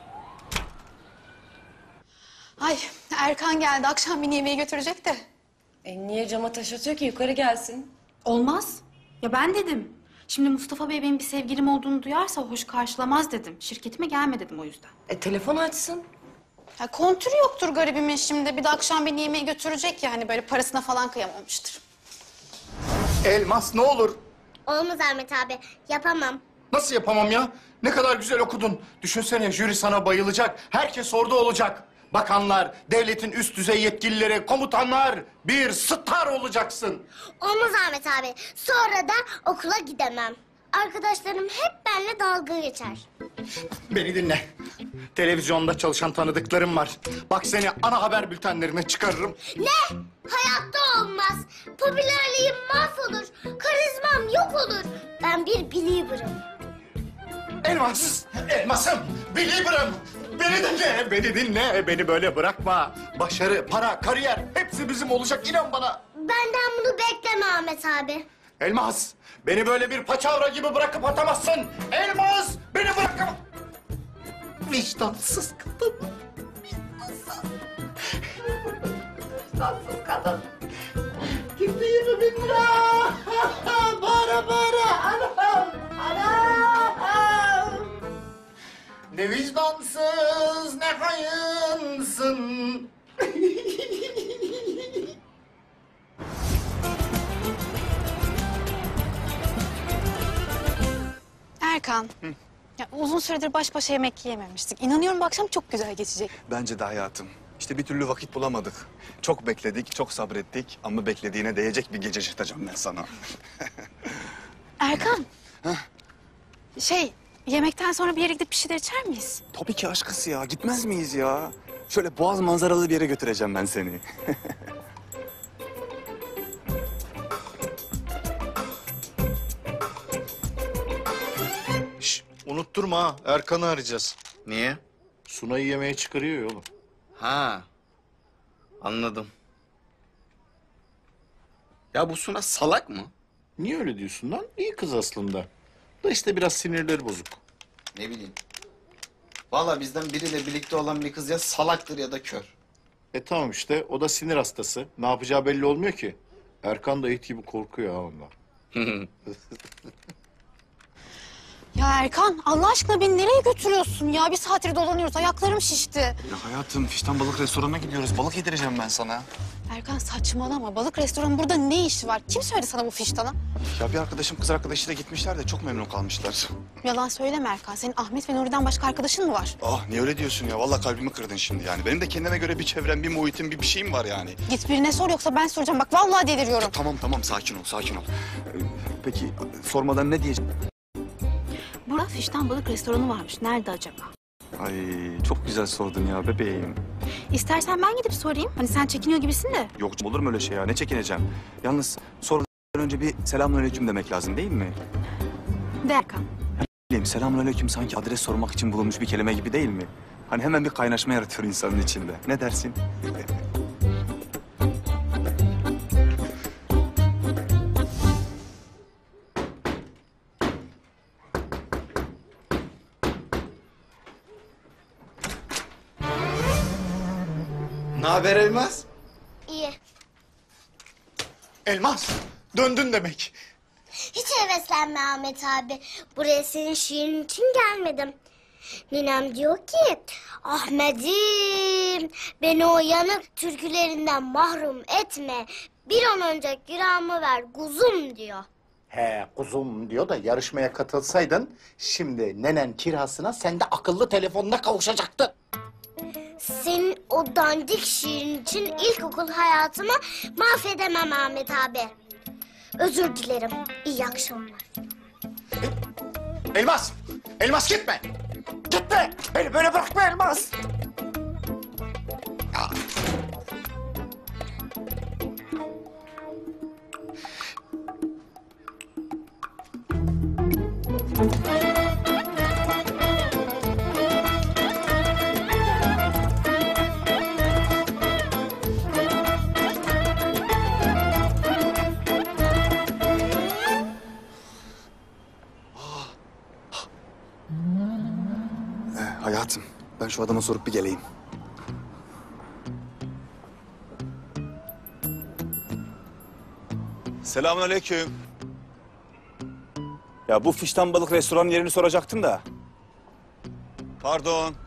Ay Erkan geldi. Akşam beni yemeğe götürecek de. E niye cama taş atıyor ki? Yukarı gelsin. Olmaz. Ya ben dedim. Şimdi Mustafa Bey benim bir sevgilim olduğunu duyarsa hoş karşılamaz dedim. Şirketime gelme dedim o yüzden. E telefon açsın. Ya kontürü yoktur garibimin şimdi. Bir de akşam beni yemeğe götürecek ya hani böyle parasına falan kıyamamıştır. Elmas ne olur. Olmaz Ahmet abi. Yapamam. Nasıl yapamam ya? Ne kadar güzel okudun. Düşünsene jüri sana bayılacak. Herkes orada olacak. Bakanlar, devletin üst düzey yetkilileri, komutanlar. Bir star olacaksın. Olmaz Ahmet abi. Sonra da okula gidemem. Arkadaşlarım hep benimle dalga geçer. Beni dinle. Televizyonda çalışan tanıdıklarım var. Bak seni ana haber bültenlerine çıkarırım. Ne? Hayatta olmaz. Popülerliğim mahvolur. Karizmam yok olur. Ben bir believer'ım. Elmas, elmasım, believer'ım. Beni dinle, beni dinle. Beni böyle bırakma. Başarı, para, kariyer hepsi bizim olacak inan bana. Benden bunu bekleme Ahmet abi. Elmas, beni böyle bir paçavra gibi bırakıp atamazsın. Elmas, beni bırakıp... Vicdansız kadın. Vicdansız. Vicdansız kadın. Gitti yirmi bin lira. Para para. Anam. Anam. Ne vicdansız ne hayınsın. Erkan. Ya uzun süredir baş başa yemek yiyememiştik. İnanıyorum bu akşam çok güzel geçecek. Bence de hayatım. İşte bir türlü vakit bulamadık. Çok bekledik, çok sabrettik ama beklediğine değecek bir gece yaşatacağım ben sana. Erkan. Şey, yemekten sonra bir yere gidip bir şeyler içer miyiz? Tabii ki aşkısı ya. Gitmez miyiz ya? Şöyle boğaz manzaralı bir yere götüreceğim ben seni. Şş, unutturma ha. Erkan'ı arayacağız. Niye? Sunay'ı yemeğe çıkarıyor ya oğlum. Ha. Anladım. Ya bu Suna salak mı? Niye öyle diyorsun lan? İyi kız aslında. Da işte biraz sinirleri bozuk. Ne bileyim. Vallahi bizden biriyle birlikte olan bir kız ya salaktır ya da kör. E tamam işte o da sinir hastası. Ne yapacağı belli olmuyor ki. Erkan da it gibi korkuyor ha ondan. Ya Erkan, Allah aşkına beni nereye götürüyorsun ya? Bir saattir dolanıyoruz, ayaklarım şişti. Ya hayatım, fişten balık restoranına gidiyoruz. Balık yedireceğim ben sana. Erkan saçmalama, balık restoranı burada ne işi var? Kim söyledi sana bu fiştana? Ya bir arkadaşım kız arkadaşıyla gitmişler de çok memnun kalmışlar. Yalan söyleme Erkan, senin Ahmet ve Nuri'den başka arkadaşın mı var? Ah niye öyle diyorsun ya? Vallahi kalbimi kırdın şimdi yani. Benim de kendime göre bir çevrem, bir muhitim, bir bir şeyim var yani. Git birine sor yoksa ben soracağım. Bak vallahi deliriyorum. Tamam tamam sakin ol, sakin ol. Ee, Peki sormadan ne diyeceğim? Burada fişten balık restoranı varmış. Nerede acaba? Ay çok güzel sordun ya bebeğim. İstersen ben gidip sorayım. Hani sen çekiniyor gibisin de. Yok olur mu öyle şey ya? Ne çekineceğim? Yalnız sormadan önce bir selamünaleyküm demek lazım değil mi? De Erkan. Bileyim selamünaleyküm sanki adres sormak için bulunmuş bir kelime gibi değil mi? Hani hemen bir kaynaşma yaratıyor insanın içinde. Ne dersin? Ne haber Elmas? İyi. Elmas, döndün demek. Hiç heveslenme Ahmet abi. Buraya senin şiirin için gelmedim. Ninem diyor ki, Ahmet'im beni o yanık türkülerinden mahrum etme. Bir an önce kiramı ver kuzum diyor. He kuzum diyor da yarışmaya katılsaydın şimdi nenen kirasına sen de akıllı telefonuna kavuşacaktın. Senin o dandik şiirin için ilkokul hayatımı mahvedemem Ahmet abi. Özür dilerim. İyi akşamlar. Elmas, Elmas gitme. Gitme. Beni böyle bırakma Elmas. Ya. Hayatım, ben şu adama sorup bir geleyim. Selamünaleyküm. Ya bu fiştan balık restoranın yerini soracaktım da. Pardon.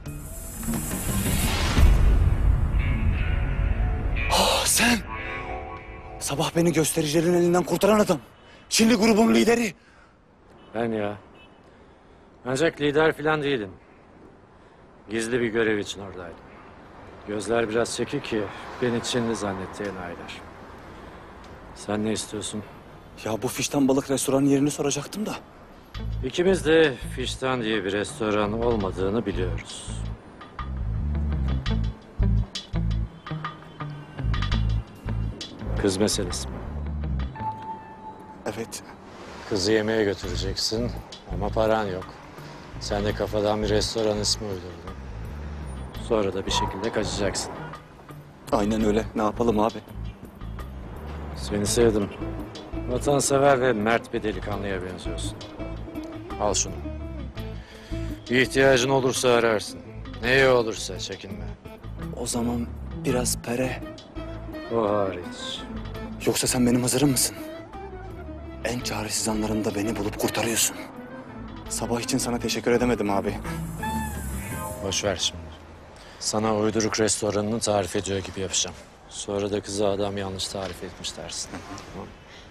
Ah sen! Sabah beni göstericilerin elinden kurtaran adam. Şimdi grubun lideri. Ben ya. Ancak lider falan değilim. Gizli bir görev için oradaydım. Gözler biraz çekik ki beni Çinli zannetti enayiler. Sen ne istiyorsun? Ya bu fiştan balık restoranın yerini soracaktım da. İkimiz de Fiştan diye bir restoran olmadığını biliyoruz. Kız meselesi mi? Evet. Kızı yemeğe götüreceksin ama paran yok. Sen de kafadan bir restoran ismi uydurdun. Sonra da bir şekilde kaçacaksın. Aynen öyle. Ne yapalım abi? Seni sevdim. Vatansever ve mert bir delikanlıya benziyorsun. Al şunu. Bir ihtiyacın olursa ararsın. Neye olursa çekinme. O zaman biraz pere. O hariç. Yoksa sen benim hazırım mısın? En çaresiz anlarımda beni bulup kurtarıyorsun. Sabah için sana teşekkür edemedim abi. Boş ver şimdi. Sana uyduruk restoranını tarif ediyor gibi yapacağım. Sonra da kıza adam yanlış tarif etmiş dersin. Tamam.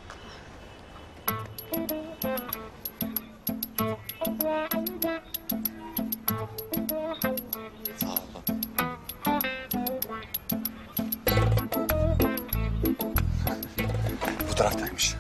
Sağ ol. Bu taraftaymış.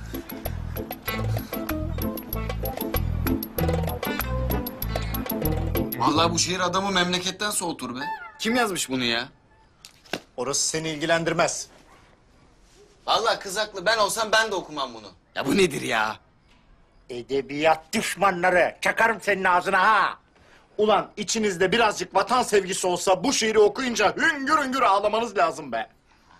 Vallahi bu şiir adamı memleketten soğutur be. Kim yazmış bunu ya? Orası seni ilgilendirmez. Vallahi kız haklı. Ben olsam ben de okumam bunu. Ya bu nedir ya? Edebiyat düşmanları. Çakarım senin ağzına ha. Ulan içinizde birazcık vatan sevgisi olsa bu şiiri okuyunca hüngür hüngür ağlamanız lazım be.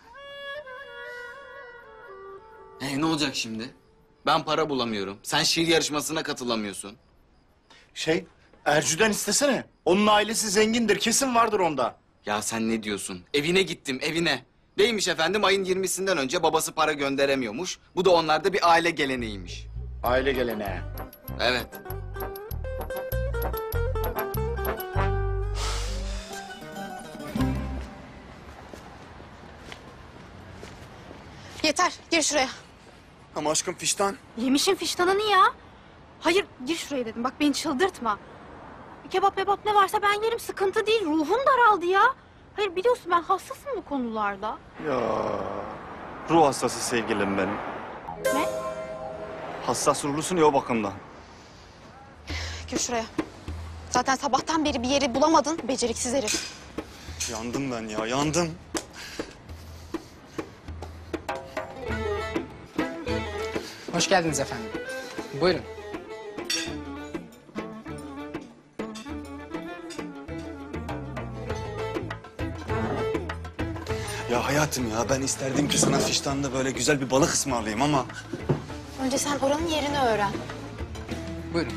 E, ne olacak şimdi? Ben para bulamıyorum. Sen şiir yarışmasına katılamıyorsun. Şey, Ercü'den istesene. Onun ailesi zengindir. Kesin vardır onda. Ya sen ne diyorsun? Evine gittim, evine. Neymiş efendim? Ayın yirmisinden önce babası para gönderemiyormuş. Bu da onlarda bir aile geleneğiymiş. Aile geleneği. Evet. Yeter, gir şuraya. Ama aşkım fiştan. Yemişin fiştanını ya. Hayır, gir şuraya dedim. Bak beni çıldırtma. Kebap mebap ne varsa ben yerim. Sıkıntı değil. Ruhum daraldı ya. Hayır biliyorsun ben hassasım bu konularda. Ya ruh hastası sevgilim benim. Ne? Hassas ruhlusun ya o bakımdan. Gir şuraya. Zaten sabahtan beri bir yeri bulamadın. Beceriksiz herif. Yandım ben ya, yandım. Hoş geldiniz efendim. Buyurun. Ya hayatım ya, ben isterdim ki sana fiştanda böyle güzel bir balık ısmarlayayım ama... Önce sen oranın yerini öğren. Buyurun.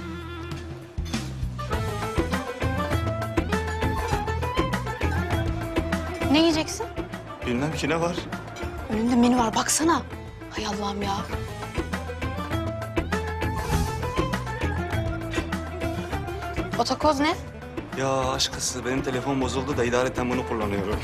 Ne yiyeceksin? Bilmem ki ne var. Önünde menü var baksana. Hay Allah'ım ya. O takoz ne? Ya aşkısı, benim telefon bozuldu da idareten bunu kullanıyorum.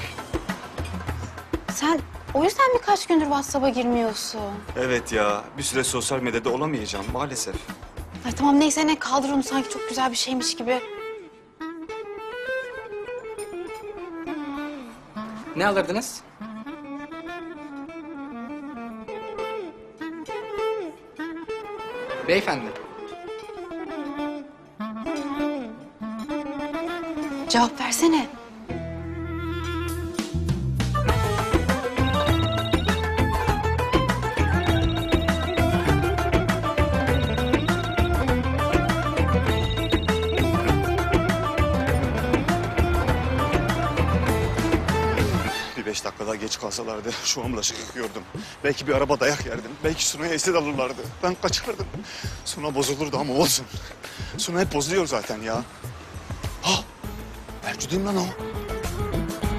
Sen o yüzden birkaç gündür WhatsApp'a girmiyorsun. Evet ya, bir süre sosyal medyada olamayacağım maalesef. Ay tamam neyse ne kaldır onu sanki çok güzel bir şeymiş gibi. Ne alırdınız? Beyefendi. Cevap versene. Bir beş dakika daha geç kalsalardı şu an bulaşık yıkıyordum. Belki bir araba dayak yerdim. Belki Suna'ya esir alırlardı. Ben kaçardım. Suna bozulurdu ama olsun. Suna hep bozuluyor zaten ya. Ha! Ercü değil mi lan o?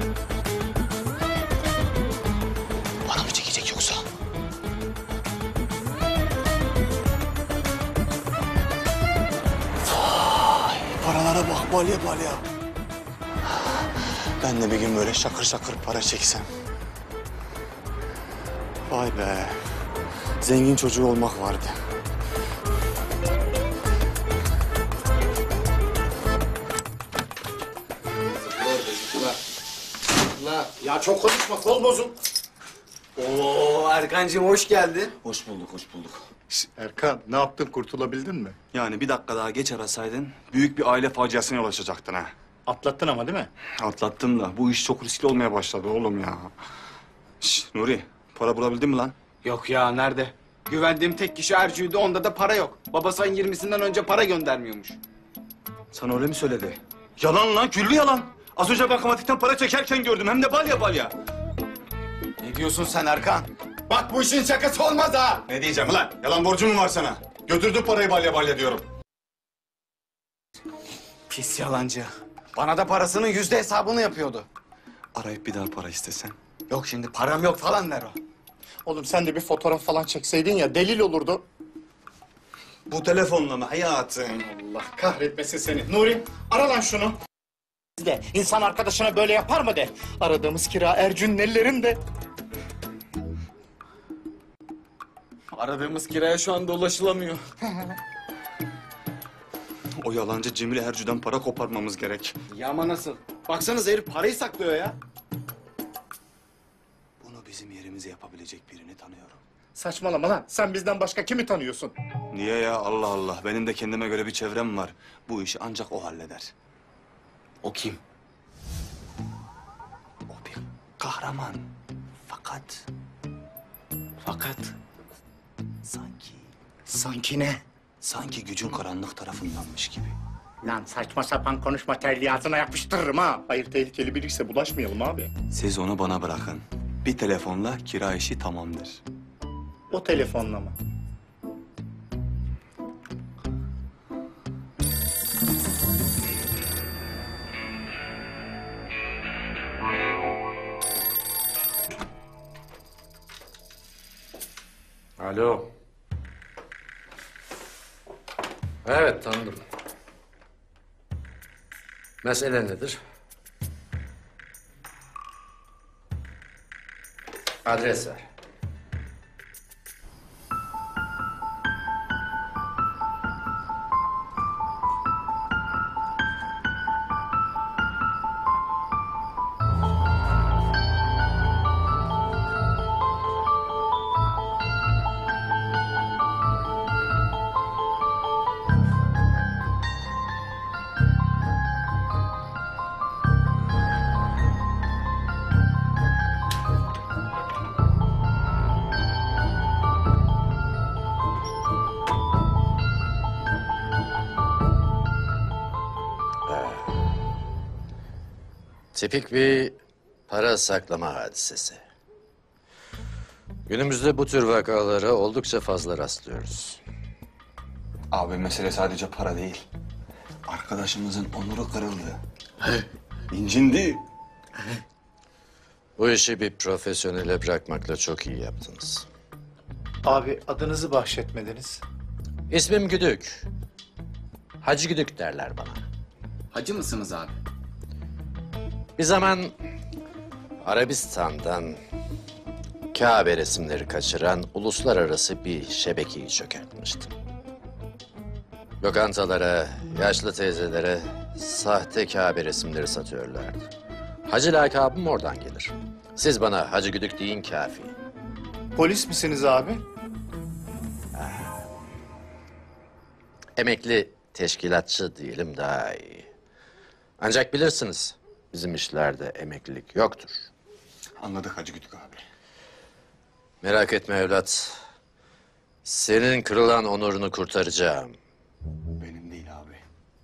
Bana mı çekecek yoksa? Balya balya. Ben de bir gün böyle şakır şakır para çeksem. Vay be. Zengin çocuğu olmak vardı. Ya çok konuşma, kol bozuk. Oo Erkancığım hoş geldin. Hoş bulduk, hoş bulduk. Erkan, ne yaptın, kurtulabildin mi? Yani bir dakika daha geç arasaydın büyük bir aile faciasına yol açacaktın ha. Atlattın ama değil mi? Atlattım da bu iş çok riskli olmaya başladı oğlum ya. Şş, Nuri, para bulabildin mi lan? Yok ya nerede? Güvendiğim tek kişi Ercü'ydü, onda da para yok. Babası ayın yirmisinden önce para göndermiyormuş. Sana öyle mi söyledi? Yalan lan, küllü yalan. Az önce bankamatikten para çekerken gördüm, hem de balya balya. Ne diyorsun sen Erkan? Bak bu işin şakası olmaz ha! Ne diyeceğim lan? Yalan borcum mu var sana? Götürdün parayı balya balya diyorum. Pis yalancı. Bana da parasının yüzde hesabını yapıyordu. Arayıp bir daha para istesen. Yok şimdi param yok falan der o. Oğlum sen de bir fotoğraf falan çekseydin ya, delil olurdu. Bu telefonla mı hayatım? Allah kahretmesin seni. Nuri, ara lan şunu. De, insan arkadaşına böyle yapar mı de. Aradığımız kira Ercü'nün ellerinde. Aradığımız kiraya şu anda ulaşılamıyor. O yalancı Cemil Ercü'den para koparmamız gerek. Ya ama nasıl? Baksanıza herif parayı saklıyor ya. Bunu bizim yerimize yapabilecek birini tanıyorum. Saçmalama lan. Sen bizden başka kimi tanıyorsun? Niye ya? Allah Allah. Benim de kendime göre bir çevrem var. Bu işi ancak o halleder. O kim? O bir kahraman. Fakat... Fakat Sanki... Sanki ne? Sanki gücün karanlık tarafındanmış gibi. Lan saçma sapan konuşma, terliyatına yapıştırırım ha. Hayır, tehlikeli biriyse bulaşmayalım abi. Siz onu bana bırakın. Bir telefonla kira işi tamamdır. O telefonla mı? Alo. Evet, tanıdım. Mesele nedir? Adres ver. Tipik bir para saklama hadisesi. Günümüzde bu tür vakalara oldukça fazla rastlıyoruz. Abi mesele sadece para değil. Arkadaşımızın onuru kırıldı. İncindi. Bu işi bir profesyonele bırakmakla çok iyi yaptınız. Abi adınızı bahşetmediniz. İsmim Güdük. Hacı Güdük derler bana. Hacı mısınız abi? Bir zaman Arabistan'dan Kabe resimleri kaçıran uluslararası bir şebekeyi çökertmiştim. Lokantalara, yaşlı teyzelere sahte Kabe resimleri satıyorlardı. Hacı lakabım oradan gelir. Siz bana Hacı Güdük deyin kafi. Polis misiniz abi? Emekli teşkilatçı diyelim daha iyi. Ancak bilirsiniz bizim işlerde emeklilik yoktur. Anladık Hacı Güdük abi. Merak etme evlat. Senin kırılan onurunu kurtaracağım. Benim değil abi.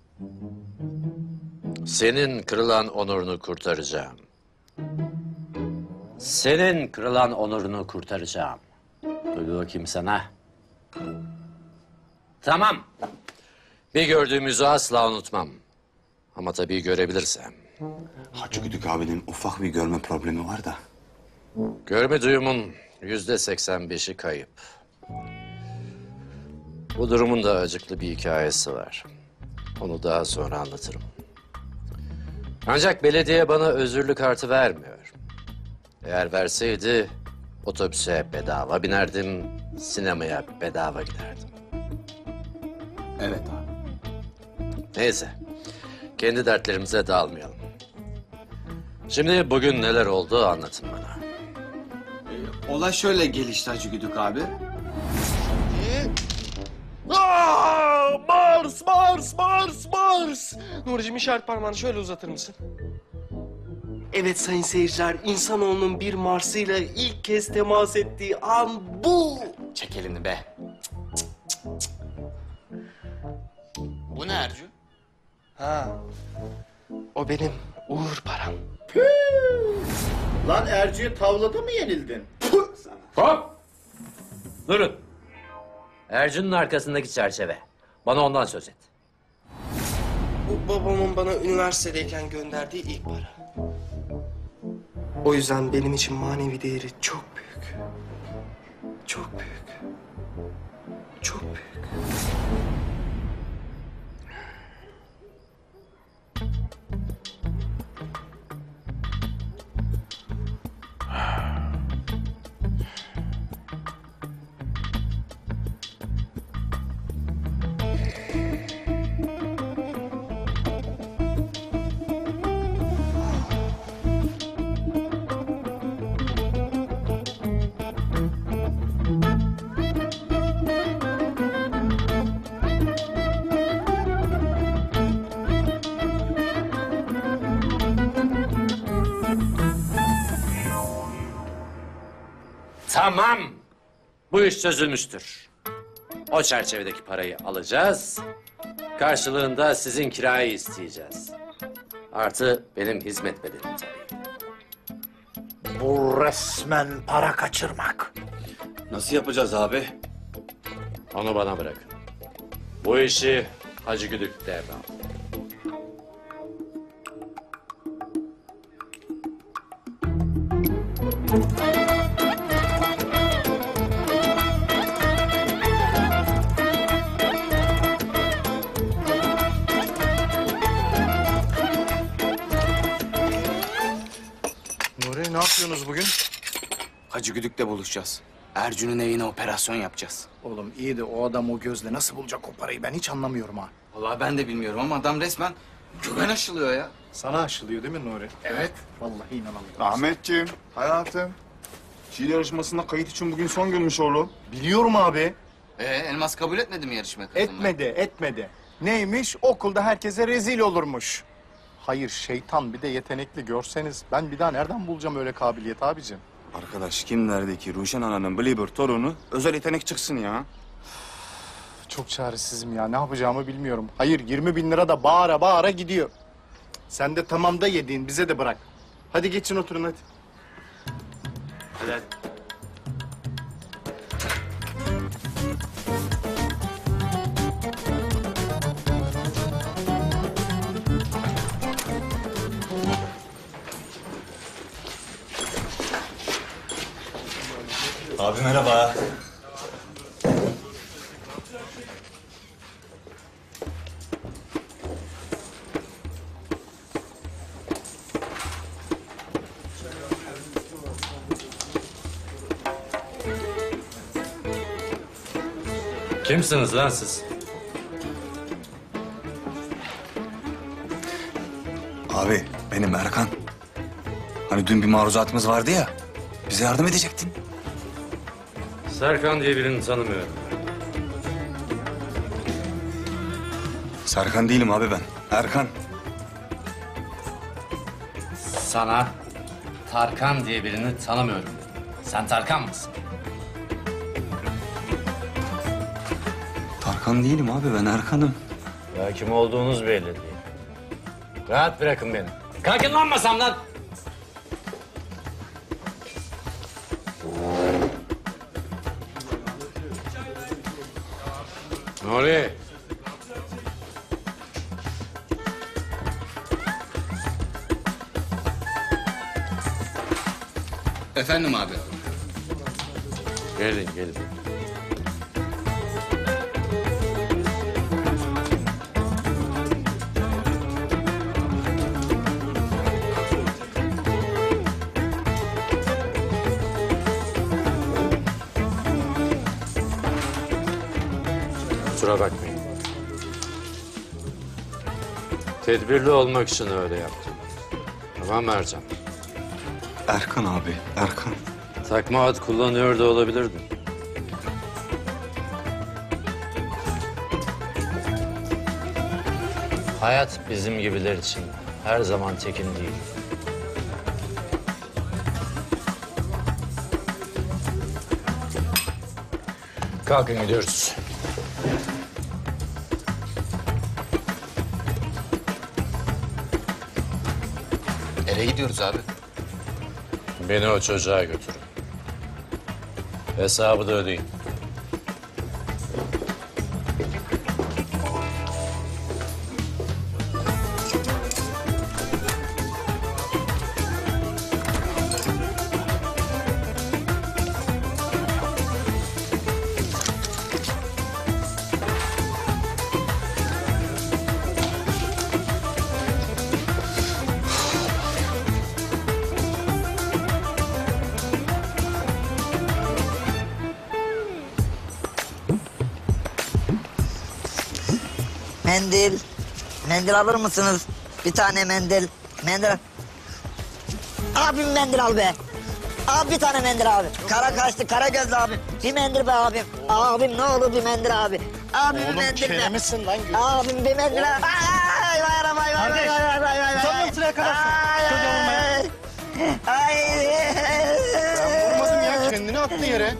Senin kırılan onurunu kurtaracağım. Senin kırılan onurunu kurtaracağım. Duydu bakayım sana. Tamam. Bir gördüğümüzü asla unutmam. Ama tabii görebilirsem. Hacı Güdük abinin ufak bir görme problemi var da. Görme duyumun yüzde seksen beşi kayıp. Bu durumun da acıklı bir hikayesi var. Onu daha sonra anlatırım. Ancak belediye bana özürlü kartı vermiyor. Eğer verseydi otobüse bedava binerdim, sinemaya bedava giderdim. Evet abi. Neyse, kendi dertlerimize dalmayalım. Şimdi bugün neler oldu anlatın bana. Olay şöyle gelişti Hacı Güdük abi. Aa, Mars, Mars, Mars, Mars. Nuri'cim işaret parmağını şöyle uzatır mısın? Evet sayın seyirciler, insanoğlunun bir Mars'ıyla ilk kez temas ettiği an bu. Çek elini be. Bu ne Ercü? Ha, o benim uğur param. Lan Ercü'ye tavlada mı yenildin? Hop! Durun. Ercü'nün arkasındaki çerçeve. Bana ondan söz et. Bu babamın bana üniversitedeyken gönderdiği ilk para. O yüzden benim için manevi değeri çok büyük. Çok büyük. Çok büyük. Tamam. Bu iş çözülmüştür. O çerçevedeki parayı alacağız. Karşılığında sizin kirayı isteyeceğiz. Artı benim hizmet bedelim tabii. Bu resmen para kaçırmak. Nasıl yapacağız abi? Onu bana bırakın. Bu işi Hacı Güdük devraldı. Nuri ne yapıyorsunuz bugün? Hacı Güdük'le buluşacağız. Ercü'nün evine operasyon yapacağız. Oğlum iyi de o adam o gözle nasıl bulacak o parayı ben hiç anlamıyorum ha. Vallahi ben de bilmiyorum ama adam resmen güven aşılıyor ya. Sana aşılıyor değil mi Nuri? Evet. Vallahi inanamıyorum. Ahmetciğim, hayatım. Şiir yarışmasında kayıt için bugün son günmüş oğlum. Biliyorum abi. Ee, Elmas kabul etmedi mi yarışmaya katılmayı? Etmedi, etmedi. Neymiş? Okulda herkese rezil olurmuş. Hayır şeytan bir de yetenekli görseniz ben bir daha nereden bulacağım öyle kabiliyet abicim? Arkadaş kim derdi ki Ruşen Ana'nın Bliber torunu özel yetenek çıksın ya? Çok çaresizim ya ne yapacağımı bilmiyorum. Hayır yirmi bin lira da bağıra bağıra gidiyor. Sen de tamam da yediğin bize de bırak. Hadi geçin oturun hadi. Hadi. Abi merhaba. Kimsiniz lan siz? Abi benim Erkan. Hani dün bir maruzatımız vardı ya. Bize yardım edecektin. Serkan diye birini tanımıyorum. Serkan değilim abi ben. Erkan. Sana Tarkan diye birini tanımıyorum. Sen Tarkan mısın? Tarkan değilim abi ben Erkan'ım. Ya kim olduğunuz belli değil. Rahat bırakın beni. Kalkın lan masamdan. Nuri. Efendim abi. Gelin gelin. Kusura bakmayın. Tedbirli olmak için öyle yaptım. Tamam mı Ercan? Erkan abi, Erkan. Takma ad kullanıyor da olabilirdin. Hayat bizim gibiler için her zaman tekin değil. Kalkın gidiyoruz. Nereye gidiyoruz abi? Beni o çocuğa götürün. Hesabı da ödeyin. Mendil. Mendil alır mısınız? Bir tane mendil. Mendil. Abim mendil al be. Abi bir tane mendil abi. Kara kaşlı, kara gözlü abim. Bir mendil be abim. Abim ne olur bir mendil abi. Abim bir mendil be. misin lan? Abim bir mendil abi. Ay vay vay vay vay vay vay vay vay. Utanmıyor musun arkadaşlar? Çocuğa vurmaya. Ay. Ben vurmadım ya, kendini attı yere.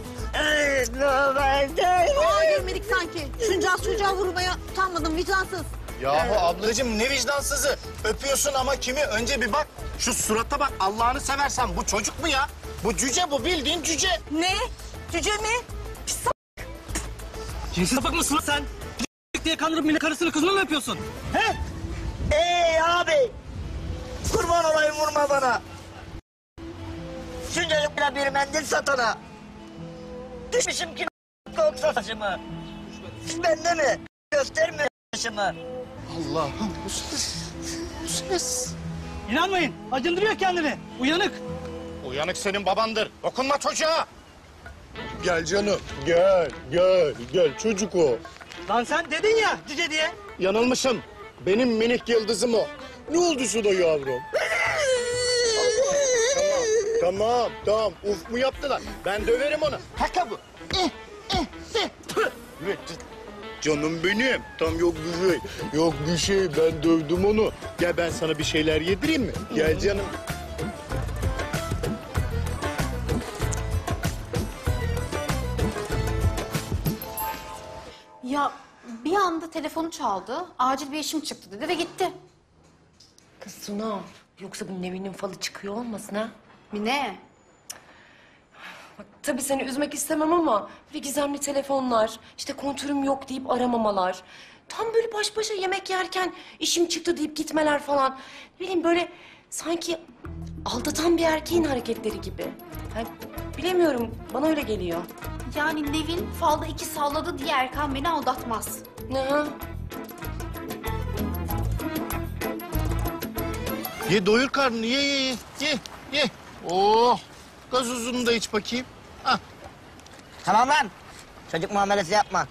Aa görmedik sanki. Şunca çocuğa vurmaya utanmadım vicdansız. Yahu ablacığım ne vicdansızı. Öpüyorsun ama kimi? Önce bir bak. Şu surata bak, Allah'ını seversen bu çocuk mu ya? Bu cüce, bu bildiğin cüce. Ne? Cüce mi? Pis s**k. Cinsi sapık mısın lan sen? Diye kandırıp millet karısını kızını mı yapıyorsun? He? Ey abi! Kurban olayım vurma bana. Şuncacıkla bir mendil satana. Düşmüşüm ki koksa saçımı. Bende mi? Göstermiyor saçımı. Allah'ım bu ses, bu ses. İnanmayın, acındırıyor kendini. Uyanık. Uyanık senin babandır. Dokunma çocuğa. Gel canım, gel, gel, gel çocuk o. Lan sen dedin ya cüce diye. Yanılmışım. Benim minik yıldızım o. Ne oldu şuna yavrum? Tamam, tamam, tamam. Uf mu yaptılar? Ben döverim onu. Haka bu. Eh, eh, eh. Püh. Evet, canım benim. Tam yok bir şey. Yok bir şey. Ben dövdüm onu. Gel ben sana bir şeyler yedireyim mi? Gel canım. Ya bir anda telefonu çaldı. Acil bir işim çıktı dedi ve gitti. Kız Suna, yoksa bu Nevin'in falı çıkıyor olmasın ha? Ne? Bak tabii seni üzmek istemem ama böyle gizemli telefonlar, işte kontürüm yok deyip aramamalar. Tam böyle baş başa yemek yerken işim çıktı deyip gitmeler falan. Ne bileyim böyle sanki aldatan bir erkeğin hareketleri gibi. Yani bilemiyorum, bana öyle geliyor. Yani Nevin falda iki salladı diye Erkan beni aldatmaz. Ne ha? Ye doyur karnını, ye ye ye, ye, ye. Oh, gazozunu da iç bakayım. Hah. Tamam lan. Çocuk muamelesi yapma.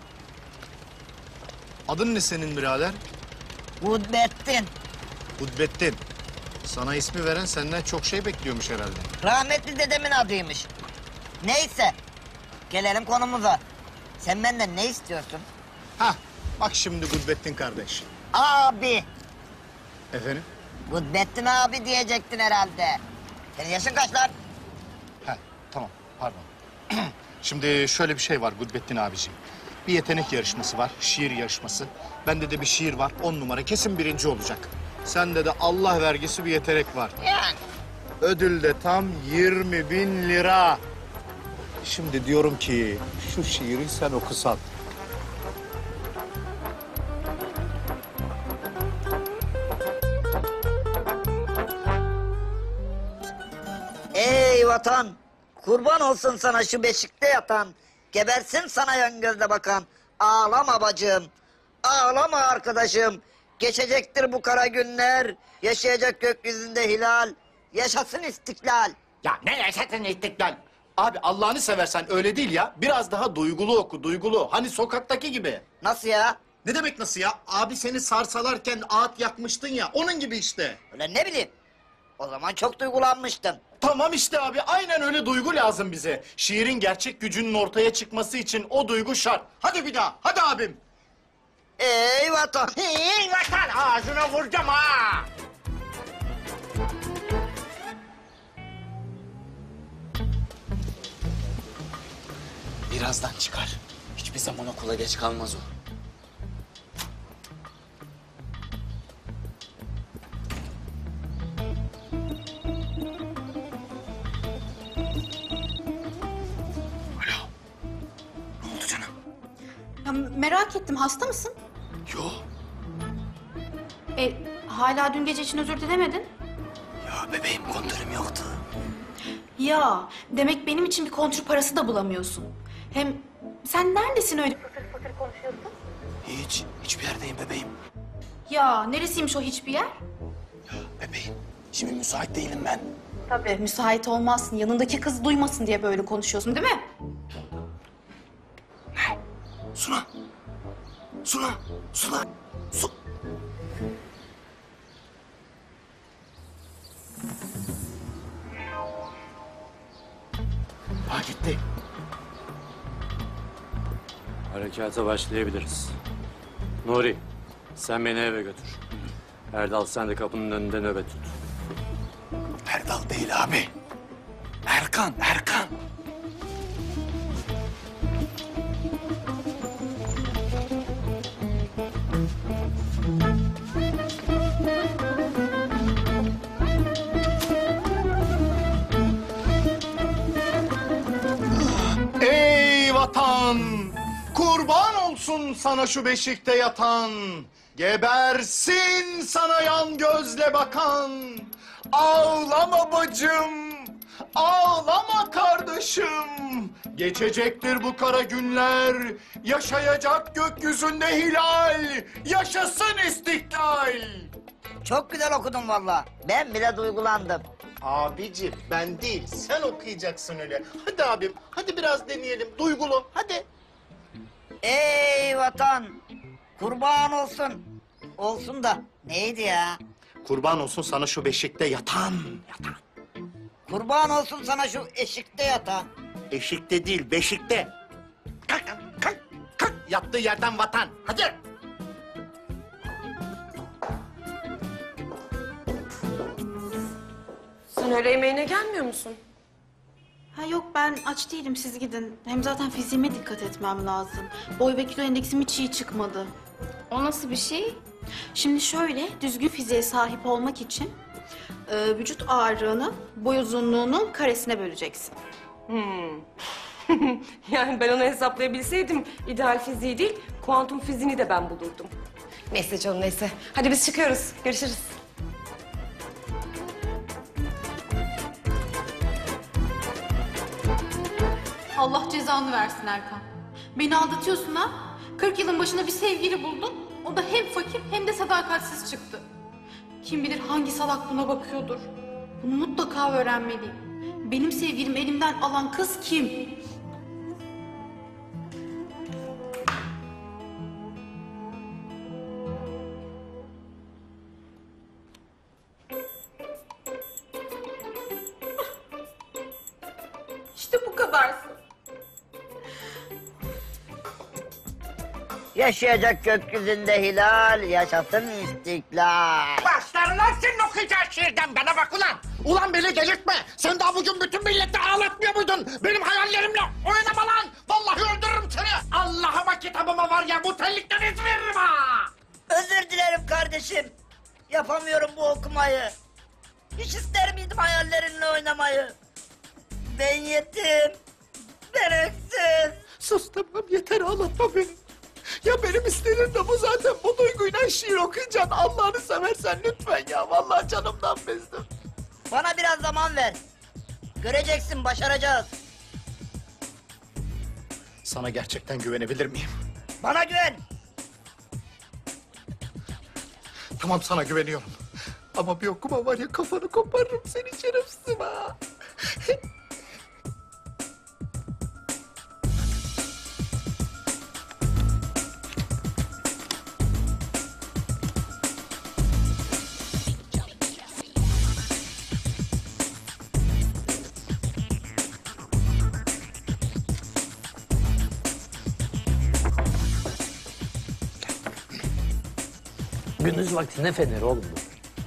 Adın ne senin birader? Gudbettin. Hudbettin. Sana ismi veren senden çok şey bekliyormuş herhalde. Rahmetli dedemin adıymış. Neyse. Gelelim konumuza. Sen benden ne istiyorsun? Hah, bak şimdi Gudbettin kardeş. Abi. Efendim? Gudbettin abi diyecektin herhalde. Senin yaşın kaç lan? Ha, tamam, pardon. Şimdi şöyle bir şey var Gudbettin abiciğim. Bir yetenek yarışması var, şiir yarışması. Bende de bir şiir var, on numara kesin birinci olacak. Sende de Allah vergisi bir yetenek var. Yani. Ödül de tam yirmi bin lira. Şimdi diyorum ki şu şiiri sen okusan. Ey vatan, kurban olsun sana şu beşikte yatan, gebersin sana yan gözle bakan. Ağlama bacım, ağlama arkadaşım. Geçecektir bu kara günler, yaşayacak gökyüzünde hilal. Yaşasın istiklal. Ya ne yaşasın istiklal? Abi Allah'ını seversen öyle değil ya. Biraz daha duygulu oku, duygulu. Hani sokaktaki gibi. Nasıl ya? Ne demek nasıl ya? Abi seni sarsalarken ağıt yakmıştın ya. Onun gibi işte. Öyle ne bileyim. O zaman çok duygulanmıştım. Tamam işte abi. Aynen öyle duygu lazım bize. Şiirin gerçek gücünün ortaya çıkması için o duygu şart. Hadi bir daha. Hadi abim. Ey vatan! Ey vatan! Ağzına vuracağım ha! Birazdan çıkar. Hiçbir zaman okula geç kalmaz o. Ya, merak ettim, hasta mısın? Yo. E, hala dün gece için özür dilemedin. Ya bebeğim kontörüm yoktu. Ya, demek benim için bir kontür parası da bulamıyorsun. Hem sen neredesin öyle fıkır fıkır konuşuyorsun? Hiç, hiçbir yerdeyim bebeğim. Ya, neresiymiş o hiçbir yer? Bebeğim, şimdi müsait değilim ben. Tabii, müsait olmazsın. Yanındaki kız duymasın diye böyle konuşuyorsun, değil mi? Suna! Suna! Suna! Su! Ha gitti. Harekata başlayabiliriz. Nuri, sen beni eve götür. Erdal, sen de kapının önünde nöbet tut. Erdal değil abi. Erkan, Erkan. Ey vatan! Kurban olsun sana şu beşikte yatan. Gebersin sana yan gözle bakan. Ağlama bacım, ağlama kardeşim. Geçecektir bu kara günler. Yaşayacak gökyüzünde hilal. Yaşasın istiklal. Çok güzel okudun valla. Ben bile duygulandım. Abicim ben değil, sen okuyacaksın öyle. Hadi abim, hadi biraz deneyelim. Duygulu, hadi. Ey vatan! Kurban olsun. Olsun da neydi ya? Kurban olsun sana şu beşikte yatan. Yatan. Kurban olsun sana şu eşikte yatan. Eşikte değil, beşikte. Kalk, kalk, kalk. Yattığı yerden vatan. Hadi. Sen öğle yemeğine gelmiyor musun? Ha yok, ben aç değilim, siz gidin. Hem zaten fiziğime dikkat etmem lazım. Boy ve kilo endeksim hiç iyi çıkmadı. O nasıl bir şey? Şimdi şöyle, düzgün fiziğe sahip olmak için e, vücut ağırlığını boy uzunluğunun karesine böleceksin. Hmm. Yani ben onu hesaplayabilseydim ideal fiziği değil, kuantum fiziğini de ben bulurdum. Neyse canım neyse. Hadi biz çıkıyoruz. Görüşürüz. Allah cezanı versin Erkan. Beni aldatıyorsun ha? Kırk yılın başına bir sevgili buldun. O da hem fakir hem de sadakatsiz çıktı. Kim bilir hangi salak buna bakıyordur. Bunu mutlaka öğrenmeliyim. Benim sevgilim elimden alan kız kim? İşte bu kadarsın. Yaşayacak gökyüzünde hilal, yaşasın istiklal. Başlar lan senin okuyacağın şiirden, bana bak ulan. Ulan beni delirtme. Sen daha bugün bütün milleti ağlatmıyor muydun? Benim hayallerimle oynama lan. Vallahi öldürürüm seni. Allah'ıma kitabıma var ya, bu terlikten iz veririm ha. Özür dilerim kardeşim. Yapamıyorum bu okumayı. Hiç ister miydim hayallerinle oynamayı? Ben yetim. Ben öksüz. Sus tamam, yeter, ağlatma beni. Ya benim istediğim de bu zaten. Bu duyguyla şiir okuyacaksın. Allah'ını seversen lütfen ya. Vallahi canımdan bezdim. Bana biraz zaman ver. Göreceksin, başaracağız. Sana gerçekten güvenebilir miyim? Bana güven. Tamam, sana güveniyorum. Ama bir okuma var ya, kafanı koparırım seni şerefsizim ha. Gündüz vakti ne feneri oğlum bu?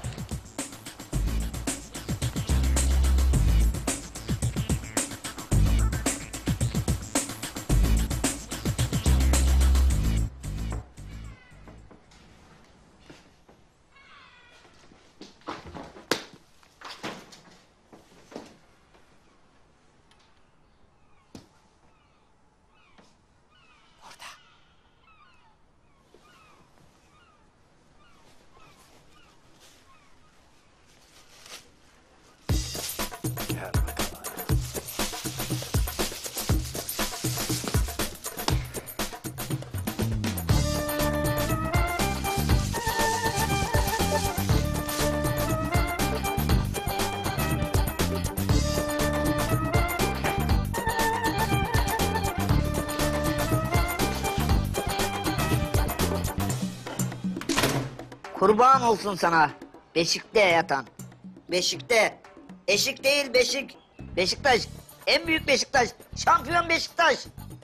Kurban olsun sana. Beşikte yatan. Beşikte. Eşik değil Beşik. Beşiktaş. En büyük Beşiktaş. Şampiyon Beşiktaş.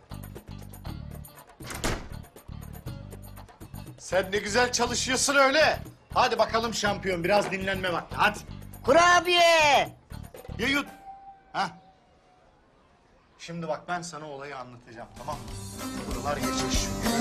Sen ne güzel çalışıyorsun öyle. Hadi bakalım şampiyon, biraz dinlenme vakti, hadi. Kurabiye. Ye yut. Hah. Şimdi bak ben sana olayı anlatacağım, tamam mı? Buralar geçiş.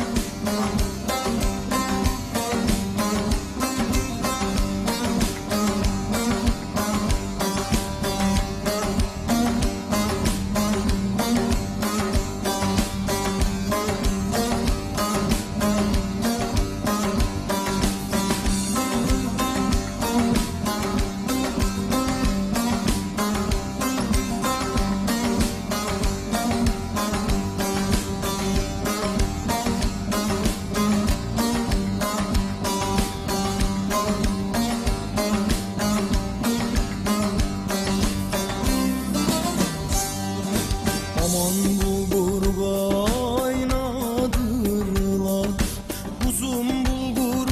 Aman bulgur kaynadırlar, kuzum bulgur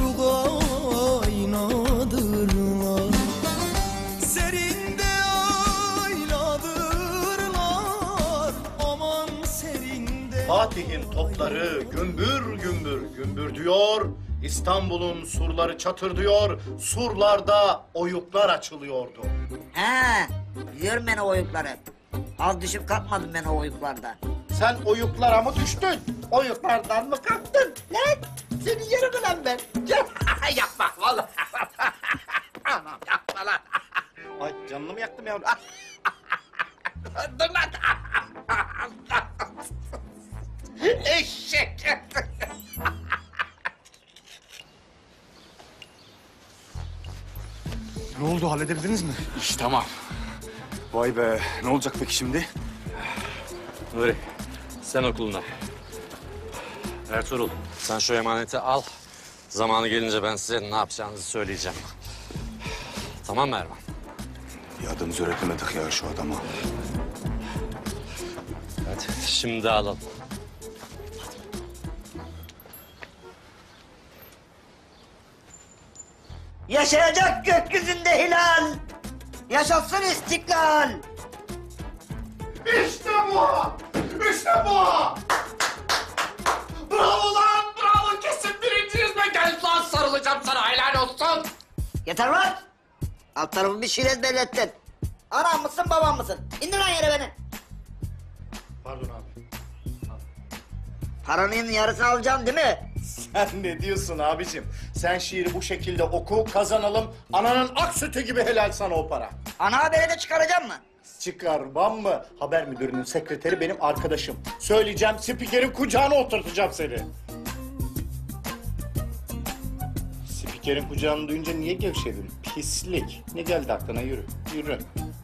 kaynadırlar. Serinde ayladırlar, aman serinde. Fatih'in topları gümbür gümbür gümbür diyor. İstanbul'un surları çatır diyor. Surlarda oyuklar açılıyordu. He, biliyorum ben o oyukları. Az düşüp kalkmadım ben o oyuklarda. Sen oyuklara mı düştün? Oyuklardan mı kalktın? Lan seni yerim lan ben. Gel. Yapma vallahi. Anam yapma lan. Ay canını mı yaktım yavrum? Dur lan. Eşek. Ne oldu, halledebildiniz mi? İş tamam. Vay be, ne olacak peki şimdi? Nuri, sen okuluna. Ertuğrul, sen şu emaneti al. Zamanı gelince ben size ne yapacağınızı söyleyeceğim. Tamam mı Erman? Bir adımızı öğretemedik ya şu adama. Hadi şimdi alalım. Yaşayacak gökyüzünde hilal. Yaşasın istiklal. İşte bu! İşte bu! Bravo lan! Bravo! Kesin birinciyiz be! Gel lan sarılacağım sana, helal olsun! Yeter lan! Alt tarafı bir şiir ezberlettin. Anam mısın babam mısın? İndir lan yere beni. Pardon abi. Paranın yarısını alacaksın değil mi? Sen ne diyorsun abicim? Sen şiiri bu şekilde oku, kazanalım. Ananın ak sütü gibi helal sana o para. Ana habere de çıkaracağım mı? Çıkarmam mı? Haber müdürünün sekreteri benim arkadaşım. Söyleyeceğim, spikerin kucağına oturtacağım seni. Spikerin kucağını duyunca niye gevşedin? Pislik. Ne geldi aklına? Yürü, yürü.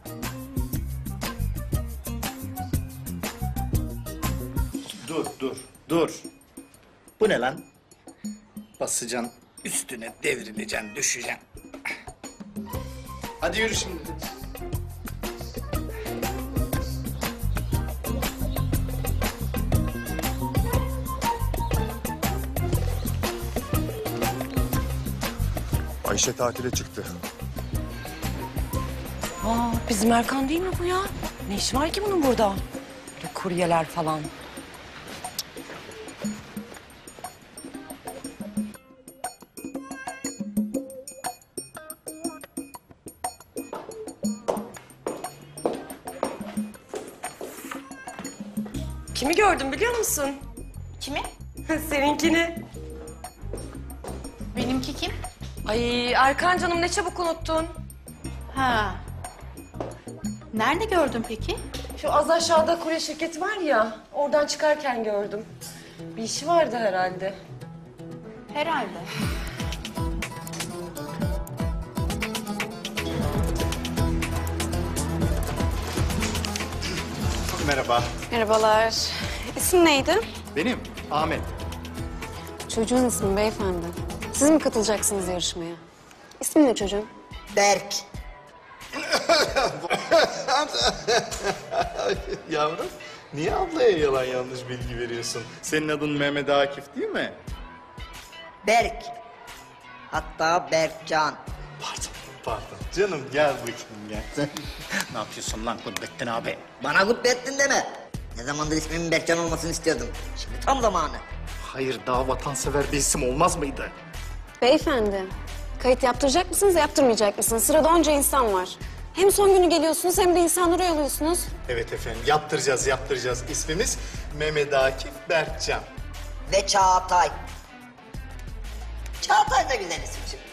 Dur, dur, dur. Bu ne lan? Basacaksın, üstüne devrileceksin, düşeceksin. Hadi yürü şimdi. Ayşe tatile çıktı. Aa, bizim Erkan değil mi bu ya? Ne işi var ki bunun burada? Böyle kuryeler falan. Kimi gördüm biliyor musun? Kimi? Seninkini. Benimki kim? Ay Erkan canım ne çabuk unuttun. Ha. Nerede gördün peki? Şu az aşağıda kurye şirketi var ya, oradan çıkarken gördüm. Bir işi vardı herhalde. Herhalde. Merhaba. Merhabalar. İsim neydi? Benim Ahmet. Çocuğun ismi beyefendi. Siz mi katılacaksınız yarışmaya? İsmin ne çocuğun? Berk. Yavrum, niye ablaya yalan yanlış bilgi veriyorsun? Senin adın Mehmet Akif değil mi? Berk. Hatta Berkcan. Pardon, pardon. Canım gel bakayım gel. Ne yapıyorsun lan Kudbettin abi? Bana Kudbettin deme. Ne zamandır ismimin Berkcan olmasını istiyordum. Şimdi tam zamanı. Hayır, daha vatansever bir isim olmaz mıydı? Beyefendi, kayıt yaptıracak mısınız, yaptırmayacak mısınız? Sırada onca insan var. Hem son günü geliyorsunuz hem de insanları oyalıyorsunuz. Evet efendim, yaptıracağız, yaptıracağız. İsmimiz Mehmet Akif Berkcan. Ve Çağatay. Çağatay da güzel isim şimdi.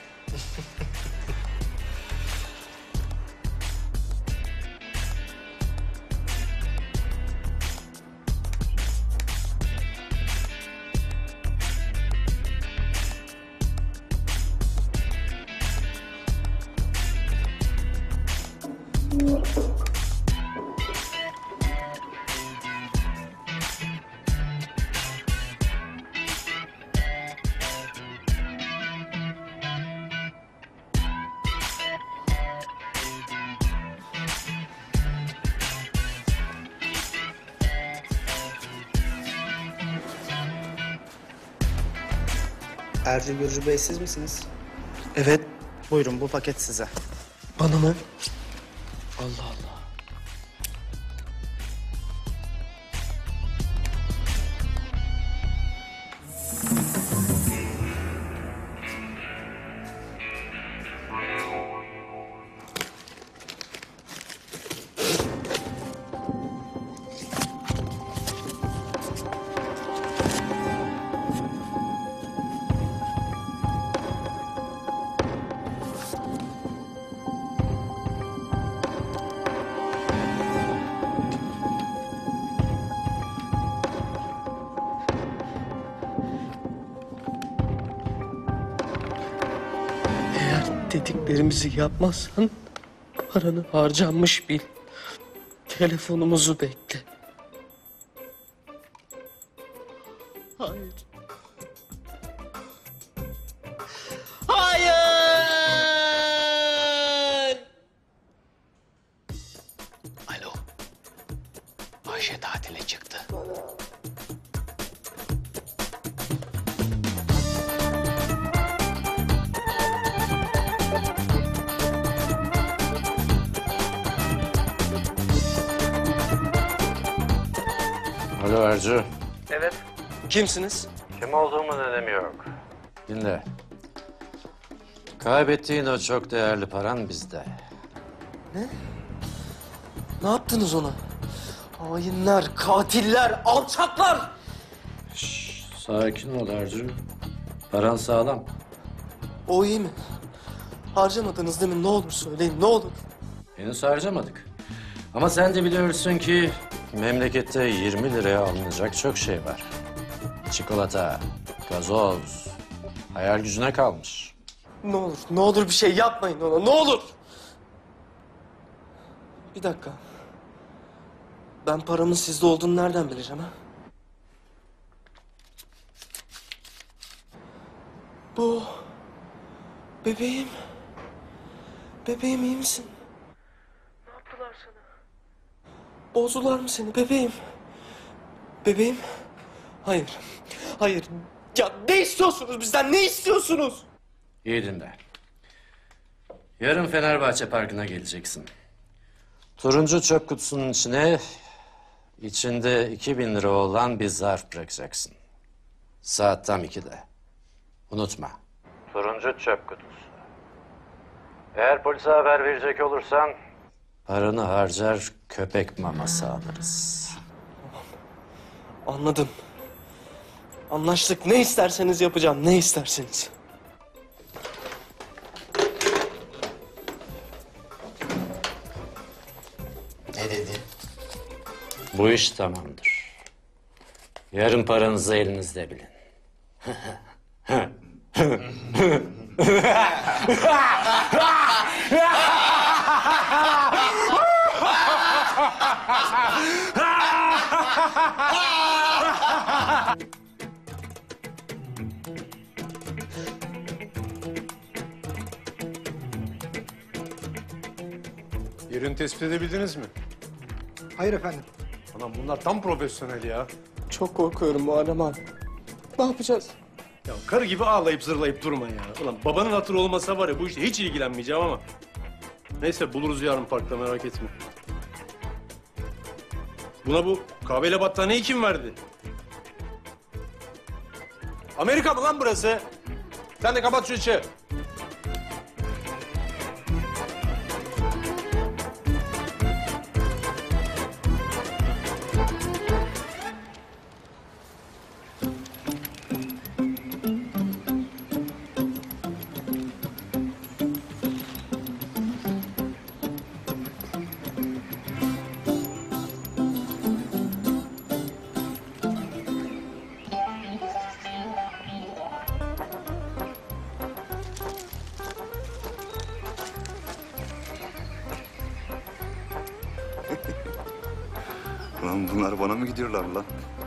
Ercü Gürcü Bey siz misiniz? Evet. Buyurun bu paket size. Bana mı? Allah Allah. Dediklerimizi yapmazsan paranı harcanmış bil. Telefonumuzu bekle. Hayır. Hayır! Alo. Ayşe tatile çıktı. Alo Ercü. Evet. Kimsiniz? Kim olduğumun önemi yok. Dinle. Kaybettiğin o çok değerli paran bizde. Ne? Ne yaptınız ona? Hainler, katiller, alçaklar! Sakin ol Ercü. Paran sağlam. O iyi mi? Harcamadınız değil mi? Ne olur söyleyin, ne olur. Henüz harcamadık. Ama sen de biliyorsun ki memlekette yirmi liraya alınacak çok şey var. Çikolata, gazoz, hayal gücüne kalmış. Ne olur, ne olur bir şey yapmayın ona, ne olur! Bir dakika. Ben paramın sizde olduğunu nereden bileceğim ha? Bu... Bebeğim. Bebeğim iyi misin? Ne yaptılar sana? Bozdular mı seni bebeğim? Bebeğim? Hayır. Hayır. Ya ne istiyorsunuz bizden? Ne istiyorsunuz? İyi dinle. Yarın Fenerbahçe Parkı'na geleceksin. Turuncu çöp kutusunun içine içinde iki bin lira olan bir zarf bırakacaksın. Saat tam ikide. Unutma. Turuncu çöp kutusu. Eğer polise haber verecek olursan paranı harcar köpek maması alırız. Anladım. Anlaştık. Ne isterseniz yapacağım. Ne isterseniz. Ne dedi? Bu iş tamamdır. Yarın paranızı elinizde bilin. Yerini tespit edebildiniz mi? Hayır efendim. Anam bunlar tam profesyonel ya. Çok korkuyorum Muharrem abi. Ne yapacağız? Ya karı gibi ağlayıp zırlayıp durma ya. Ulan babanın hatırı olmasa var ya bu işte hiç ilgilenmeyeceğim ama. Neyse buluruz yarın parkta merak etme. Buna bu kahveyle battaniyeyi kim verdi? Amerika mı lan burası? Sen de kapat şu işi. Lan bunlar bana mı gidiyorlar lan?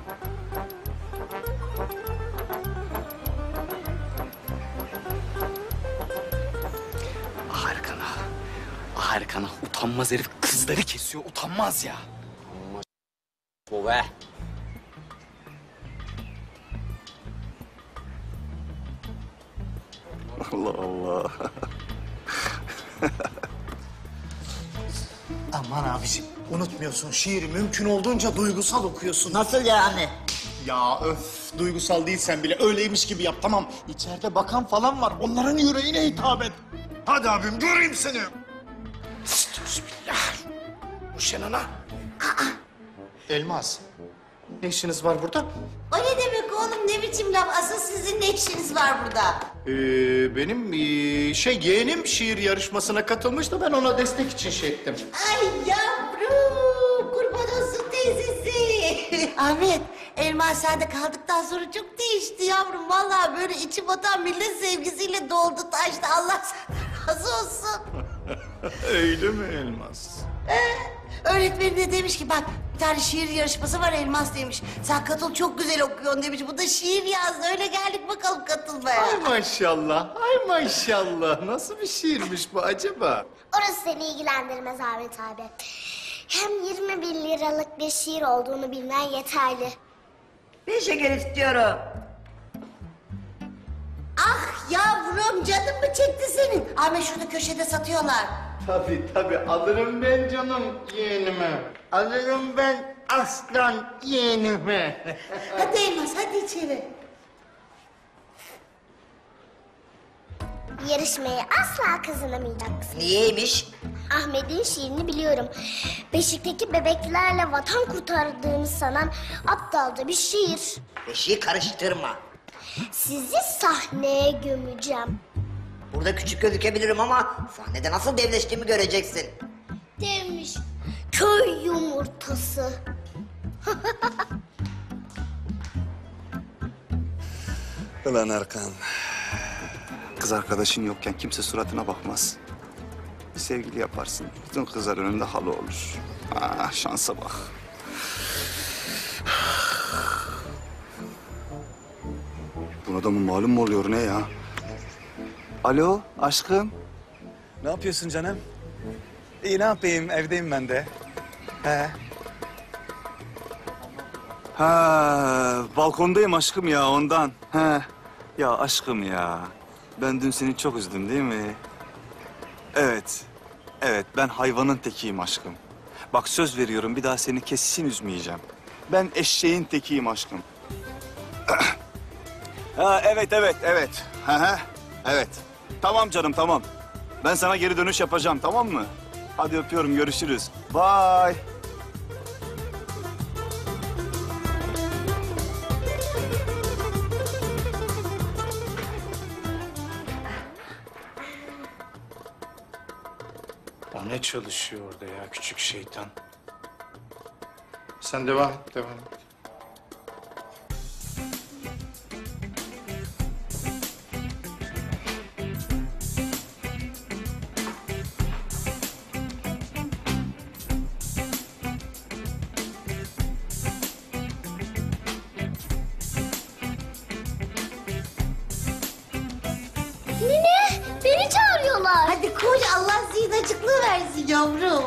Ah Erkan ah. Ah Erkan ah. Utanmaz herif kızları kesiyor. Utanmaz ya. Bu be. Allah Allah. Aman abiciğim unutmuyorsun şiiri mümkün olduğunca duygusal okuyorsun. Nasıl yani? Ya öf duygusal değilsen bile öyleymiş gibi yap tamam. İçeride bakan falan var onların yüreğine hitap et. Hadi abim göreyim seni. Bismillah. Ruşen Ana. Elmas. Ne işiniz var burada? O ne demek oğlum ne biçim laf? Asıl sizin ne işiniz var burada? Ee, benim ee, şey yeğenim şiir yarışmasına katılmış da ben ona destek için şey ettim. Ay yavrum kurban olsun teyzesi. Ahmet Elmas sende kaldıktan sonra çok değişti yavrum. Vallahi böyle içi batan millet sevgisiyle doldu taştı. Allah senden razı olsun. Öyle mi Elmas? Öğretmeni de demiş ki bak bir tane şiir yarışması var Elmas demiş. Sen katıl çok güzel okuyorsun demiş. Bu da şiir yazdı öyle geldik bakalım katılmaya. Ay maşallah, ay maşallah. Nasıl bir şiirmiş bu acaba? Orası seni ilgilendirmez Ahmet abi. Hem yirmi bin liralık bir şiir olduğunu bilmen yeterli. Bir şeker istiyorum. Ah yavrum canım mı çekti senin? Ahmet şurada köşede satıyorlar. Tabii tabii alırım ben canım yeğenime. Alırım ben aslan yeğenime. Hadi Elmas hadi içeri. Yarışmayı asla kazanamayacaksın. Niyeymiş? Ahmet'in şiirini biliyorum. Beşikteki bebeklerle vatan kurtardığını sanan aptalca bir şiir. Beşiği karıştırma. Sizi sahneye gömeceğim. Burada küçük gözükebilirim ama sahnede nasıl devleştiğimi göreceksin. Demiş köy yumurtası. Ulan Erkan. Kız arkadaşın yokken kimse suratına bakmaz. Bir sevgili yaparsın. Bütün kızlar önünde halı olur. Ah şansa bak. Buna da mı malum mu oluyor ne ya? Alo aşkım. Ne yapıyorsun canım? İyi ne yapayım evdeyim ben de. He. Ha balkondayım aşkım ya ondan. He. Ya aşkım ya. Ben dün seni çok üzdüm değil mi? Evet. Evet ben hayvanın tekiyim aşkım. Bak söz veriyorum bir daha seni kesin üzmeyeceğim. Ben eşeğin tekiyim aşkım. Ha evet evet evet. Ha ha. Evet. Tamam canım tamam. Ben sana geri dönüş yapacağım tamam mı? Hadi öpüyorum görüşürüz. Bye. Ne çalışıyor orada ya küçük şeytan? Sen devam et, devam et. Nine, beni çağırıyorlar. Hadi koş, Allah zihin açıklığı versin yavrum.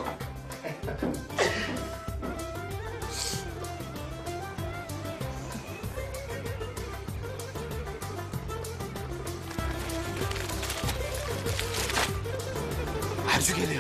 Ercü geliyor.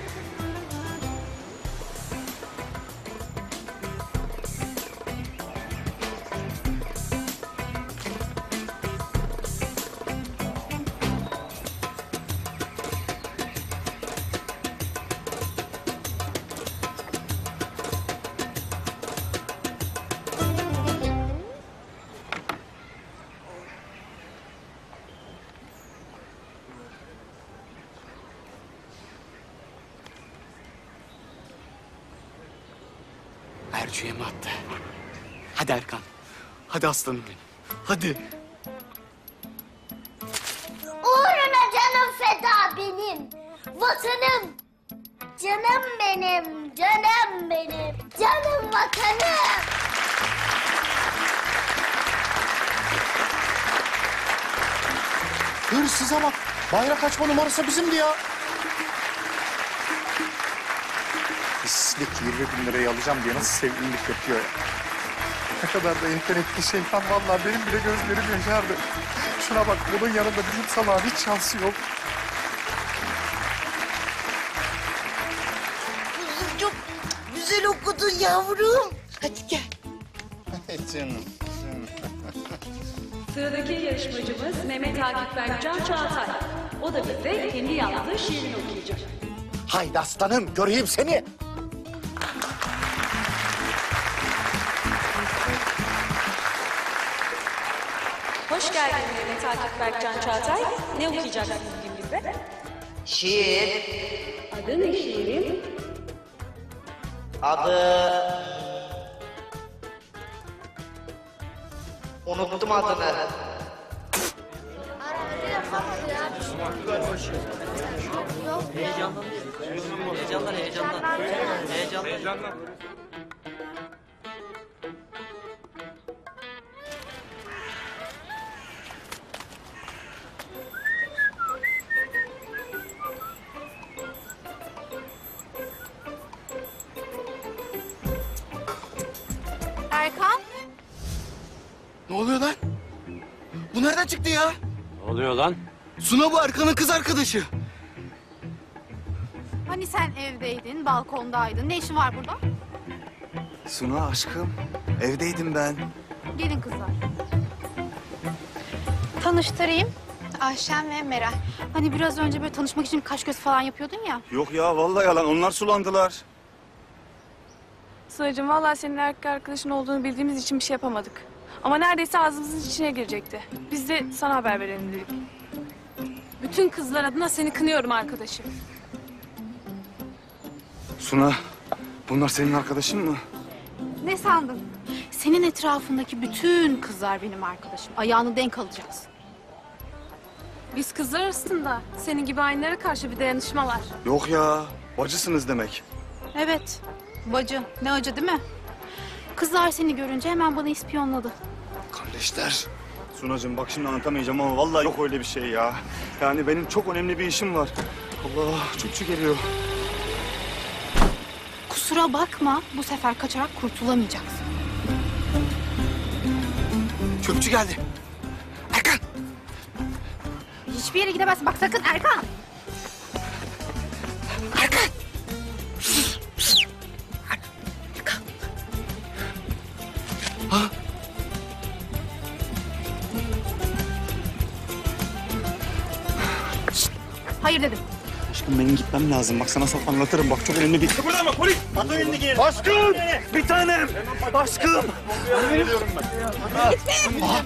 Ercü'ye mi attı? Hadi Erkan. Hadi aslanım benim. Hadi. Uğruna canım feda benim. Vatanım. Canım benim, canım benim. Canım vatanım. Hırsıza bak. Bayrak açma numarası bizimdi ya. Pislik yirmi bin lirayı alacağım diye nasıl sevgililik yapıyor ya. Ne kadar da yetenekli şeytan vallahi benim bile gözlerim yaşardı. Şuna bak bunun yanında bizim salağın hiç şansı yok. Kuzum çok güzel okudun yavrum. Hadi gel. Canım. Sıradaki yarışmacımız Mehmet Akif Berkcan Çağatay. O da bize kendi yazdığı şiirini okuyacak. Haydi aslanım göreyim seni. Hoş geldin Mehmet Akif Berkcan Çağatay. Ne okuyacaksın bugün bize? Şiir. Adı ne şiirin? Adı... Unuttum adını. Heyecanlan. Heyecanlan, heyecanlan. Heyecanlan. Erkan. Ne oluyor lan? Bu nereden çıktı ya? Ne oluyor lan? Suna bu Erkan'ın kız arkadaşı. Hani sen evdeydin, balkondaydın. Ne işin var burada? Suna aşkım, evdeydim ben. Gelin kızlar. Tanıştırayım. Ayşen ve Meral. Hani biraz önce böyle tanışmak için kaş göz falan yapıyordun ya. Yok ya vallahi yalan, onlar sulandılar. Sıla'cığım vallahi senin erkek arkadaşın olduğunu bildiğimiz için bir şey yapamadık. Ama neredeyse ağzımızın içine girecekti. Biz de sana haber verelim dedik. Bütün kızlar adına seni kınıyorum arkadaşım. Suna, bunlar senin arkadaşın mı? Ne sandın? Senin etrafındaki bütün kızlar benim arkadaşım. Ayağını denk alacaksın. Biz kızlar arasında senin gibi aynlara karşı bir dayanışma var. Yok ya, bacısınız demek. Evet. Bacı. Ne acı değil mi? Kızlar seni görünce hemen bana ispiyonladı. Kardeşler. Sunacığım bak şimdi anlatamayacağım ama vallahi yok öyle bir şey ya. Yani benim çok önemli bir işim var. Allah, çöpçü geliyor. Kusura bakma. Bu sefer kaçarak kurtulamayacaksın. Çöpçü geldi. Erkan. Hiçbir yere gidemezsin. Bak sakın Erkan. Erkan. Ha? Hayır dedim. Aşkım benim gitmem lazım. Bak sana sonra anlatırım. Bak çok önemli bir... Kıpırdama polis! Atın elini giyin. Aşkım! Bir tanem! Aşkım! Geliyorum ben. Aha.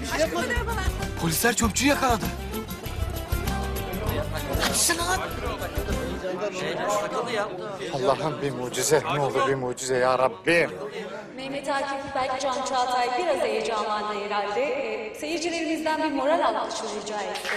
Polisler çöpçüyü yakaladı. Hadi sana lan. Allah'ım bir mucize. Ne olur bir mucize ya Rabbim. Mehmet Akif Berkcan Çağatay biraz heyecanlandı herhalde. Ee, seyircilerimizden bir moral alkışı rica ettik.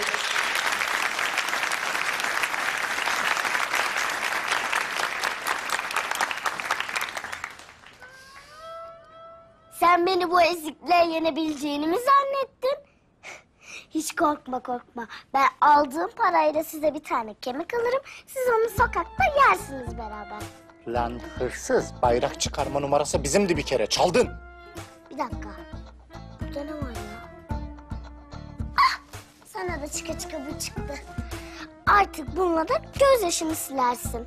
Sen beni bu ezikliğe yenebileceğini mi zannettin? Hiç korkma korkma. Ben aldığım parayla size bir tane kemik alırım. Siz onu sokakta yersiniz beraber. Lan hırsız. Bayrak çıkarma numarası bizimdi bir kere. Çaldın. Bir dakika. Burada ne var ya? Ah! Sana da çıka çıka bu çıktı. Artık bununla da gözyaşını silersin.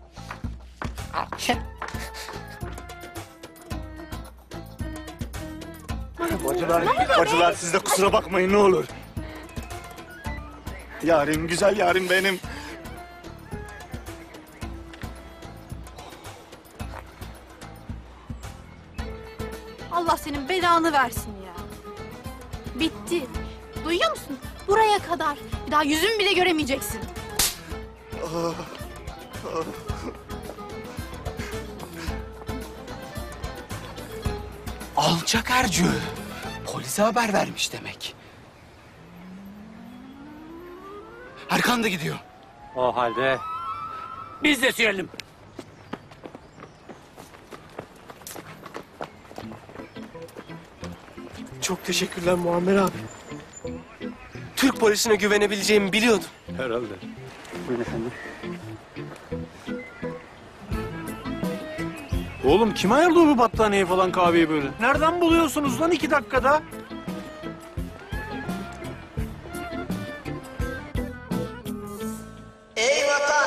Bacılar, bacılar siz de kusura bakmayın ne olur. Yarim, güzel yarim benim. Allah senin belanı versin ya. Bitti. Duyuyor musun? Buraya kadar. Bir daha yüzümü bile göremeyeceksin. Alçak Ercü. Polise haber vermiş demek. Erkan da gidiyor. O halde biz de sürelim. Çok teşekkürler Muammer abi. Türk polisine güvenebileceğimi biliyordum. Herhalde. Buyurun efendim. Oğlum kim ayırdı bu battaniyeyi falan kahveyi böyle? Nereden buluyorsunuz lan iki dakikada? Ey vatan!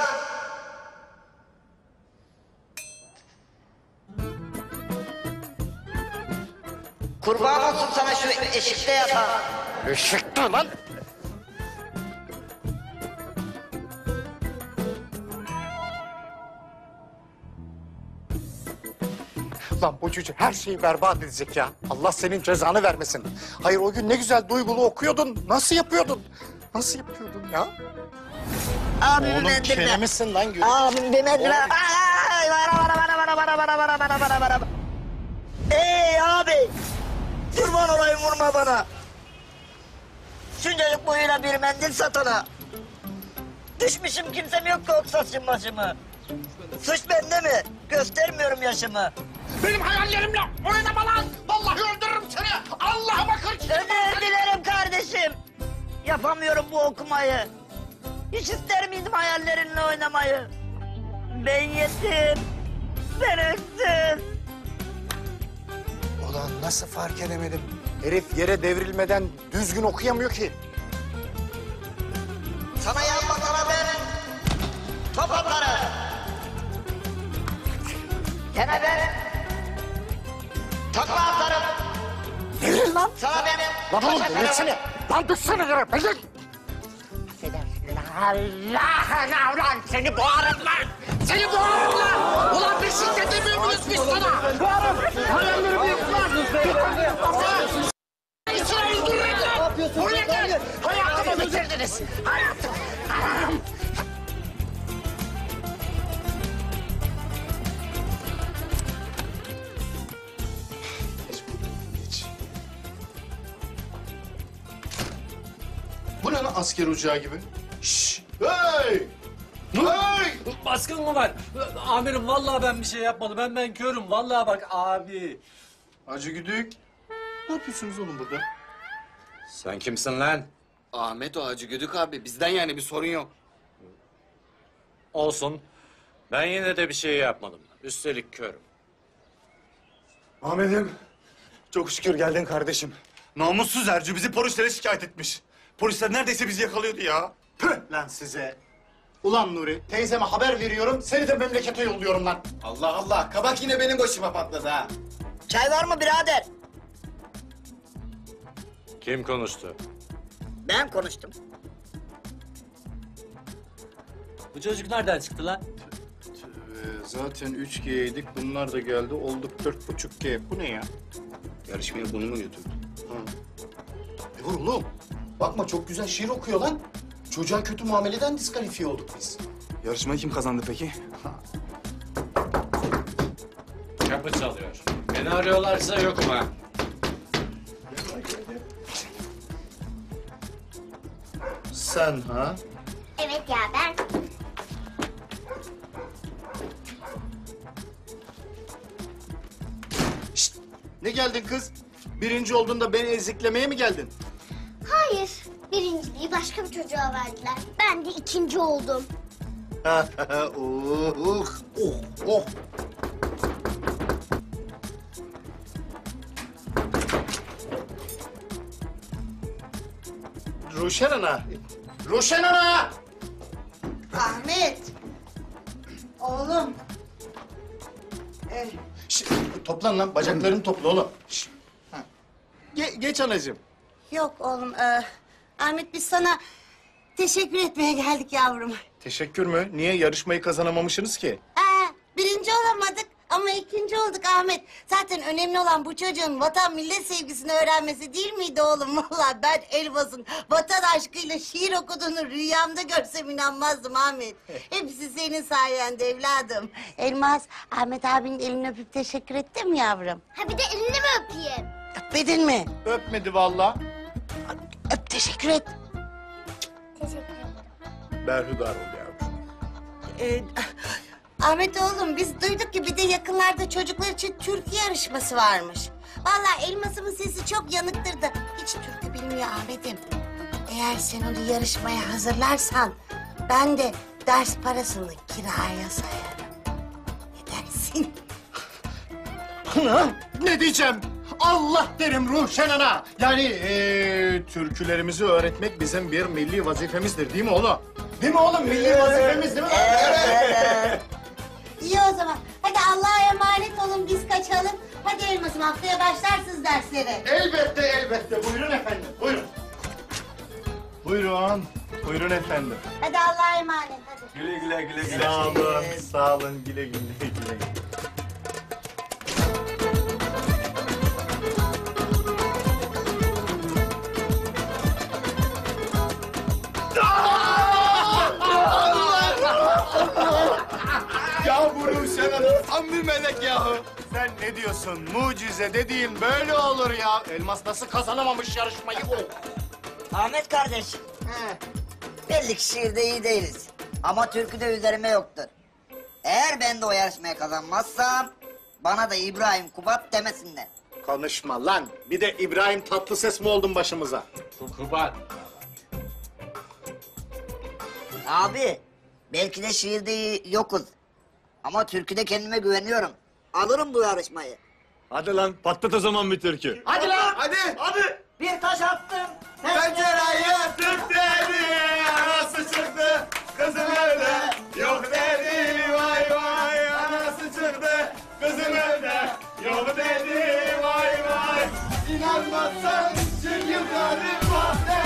Kurban olsun sana şu eşikte yatan. Eşekte lan. Lan bu cüce her şeyi berbat edecek ya. Allah senin cezanı vermesin. Hayır o gün ne güzel duygulu okuyordun. Nasıl yapıyordun? Nasıl yapıyordun ya? Abim Oğlum bendirme. kene misin lan? Gör- Abim bendirme. Ay, bana bana bana bana bana bana bana bana bana bana. Ey abi! Kurban olayım vurma bana. Şuncacık boyuyla bir mendil satana. Düşmüşüm kimsem yok ki ok saçım başımı. Suç bende mi? Göstermiyorum yaşımı. Benim hayallerimle oynama lan! Vallahi öldürürüm seni! Allah'a bakır ki! Özür dilerim kardeşim. Yapamıyorum bu okumayı. Hiç ister miydim hayallerinle oynamayı? Ben yetim. Ben öksüz. Ulan nasıl fark edemedim? Herif yere devrilmeden düzgün okuyamıyor ki. Sana yanmasana ben. Top atarım. Gene ben. Takla atarım. Devir lan! Sana ben. Lan oğlum taş atarım. devirsene! Lan düşsene yere! Belir! Allah'ına ulan seni boğarım lan! Seni boğarım lan! Ulan bir şiddet demiyor muyuz biz sana? Boğarım! Hayallerimi yıkmaz! İsrail duracak! Buraya gel! Hayatımı bitirdiniz! Hayatım! Hayatım! Bu ne lan asker uçağı gibi? Şşş! Hey! Hey! Baskın mı var? Amirim vallahi ben bir şey yapmadım. Ben ben körüm. Vallahi bak abi. Hacı Güdük. Ne yapıyorsunuz oğlum burada? Sen kimsin lan? Ahmet o Hacı Güdük abi. Bizden yani bir sorun yok. Olsun. Ben yine de bir şey yapmadım. Üstelik körüm. Ahmet'im, çok şükür geldin kardeşim. Namussuz Ercü bizi polislere şikayet etmiş. Polisler neredeyse bizi yakalıyordu ya. Püh lan size. Ulan Nuri, teyzeme haber veriyorum, seni de memlekete yolluyorum lan. Allah Allah. Kabak yine benim başıma patladı ha. Çay var mı birader? Kim konuştu? Ben konuştum. Bu çocuk nereden çıktı lan? Ee, zaten üç G'ydik, bunlar da geldi. Olduk dört buçuk G. Bu ne ya? Yarışmaya bunu mu götürdün? E vur oğlum. Bakma çok güzel şiir okuyor lan. Çocuğa kötü muameleden diskalifiye olduk biz. Yarışmayı kim kazandı peki? Kapı çalıyor. Beni arıyorlarsa yokum ha. Sen ha? Evet ya ben. Ne geldin kız? Birinci olduğunda beni eziklemeye mi geldin? Hayır. Birinciliği başka bir çocuğa verdiler. Ben de ikinci oldum. oh, oh, oh, oh. Ruşen Ana! Ruşen Ana! Ahmet. Oğlum. Şş, toplan lan, bacaklarını topla oğlum. Şş. Ha. Ge geç anacığım. Yok oğlum. E, Ahmet biz sana teşekkür etmeye geldik yavrum. Teşekkür mü? Niye yarışmayı kazanamamışsınız ki? Ee, birinci olamadık ama ikinci olduk Ahmet. Zaten önemli olan bu çocuğun vatan millet sevgisini öğrenmesi değil miydi oğlum? Vallahi ben Elmas'ın vatan aşkıyla şiir okuduğunu rüyamda görsem inanmazdım Ahmet. Hepsi senin sayende evladım. Elmas, Ahmet abinin elini öpüp teşekkür ettin mi yavrum? Ha bir de elini mi öpeyim? Öpmedin mi? Öpmedi vallahi. Öp teşekkür et. Teşekkür ederim. Berhudar ol yavrum. Ee, Ahmet oğlum biz duyduk ki bir de yakınlarda çocuklar için türkü yarışması varmış. Vallahi Elmas'ımın sesi çok yanıktır da hiç türkü bilmiyor Ahmet'im. Eğer sen onu yarışmaya hazırlarsan ben de ders parasını kiraya sayarım. Ne dersin? Ana, ne diyeceğim? Allah derim Ruşen Ana. Yani ee, türkülerimizi öğretmek bizim bir milli vazifemizdir değil mi oğlum? Değil mi oğlum? Milli vazifemiz değil mi? Evet. İyi o zaman. Hadi Allah'a emanet olun biz kaçalım. Hadi Elmas'ım haftaya başlarsınız derslere. Elbette elbette. Buyurun efendim. Buyurun. Buyurun. Buyurun efendim. Hadi Allah'a emanet hadi. Güle güle güle güle. Sağ olun. Sağ olun. Güle güle güle güle. Ya bu Ruşen Hanım tam bir melek yahu. Sen ne diyorsun? Mucize dediğin böyle olur ya. Elmas nasıl kazanamamış yarışmayı? Ahmet kardeş. Belli ki şiirde iyi değiliz. Ama türküde üzerime yoktur. Eğer ben de o yarışmayı kazanmazsam bana da İbrahim Kubat demesinler. Konuşma lan. Bir de İbrahim Tatlıses mi oldun başımıza? Kubat. Abi belki de şiirde iyi yokuz. Ama türküde kendime güveniyorum. Alırım bu yarışmayı. Hadi lan patlat o zaman bir türkü. Hadi lan. Hadi. Hadi. Bir taş attım. Pencereye tık dedi. Anası çıktı. Kızım evde. Yok dedi. Vay vay. Anası çıktı. Kızım evde. Yok dedi. Vay vay. İnanmazsan çık yukarı bak.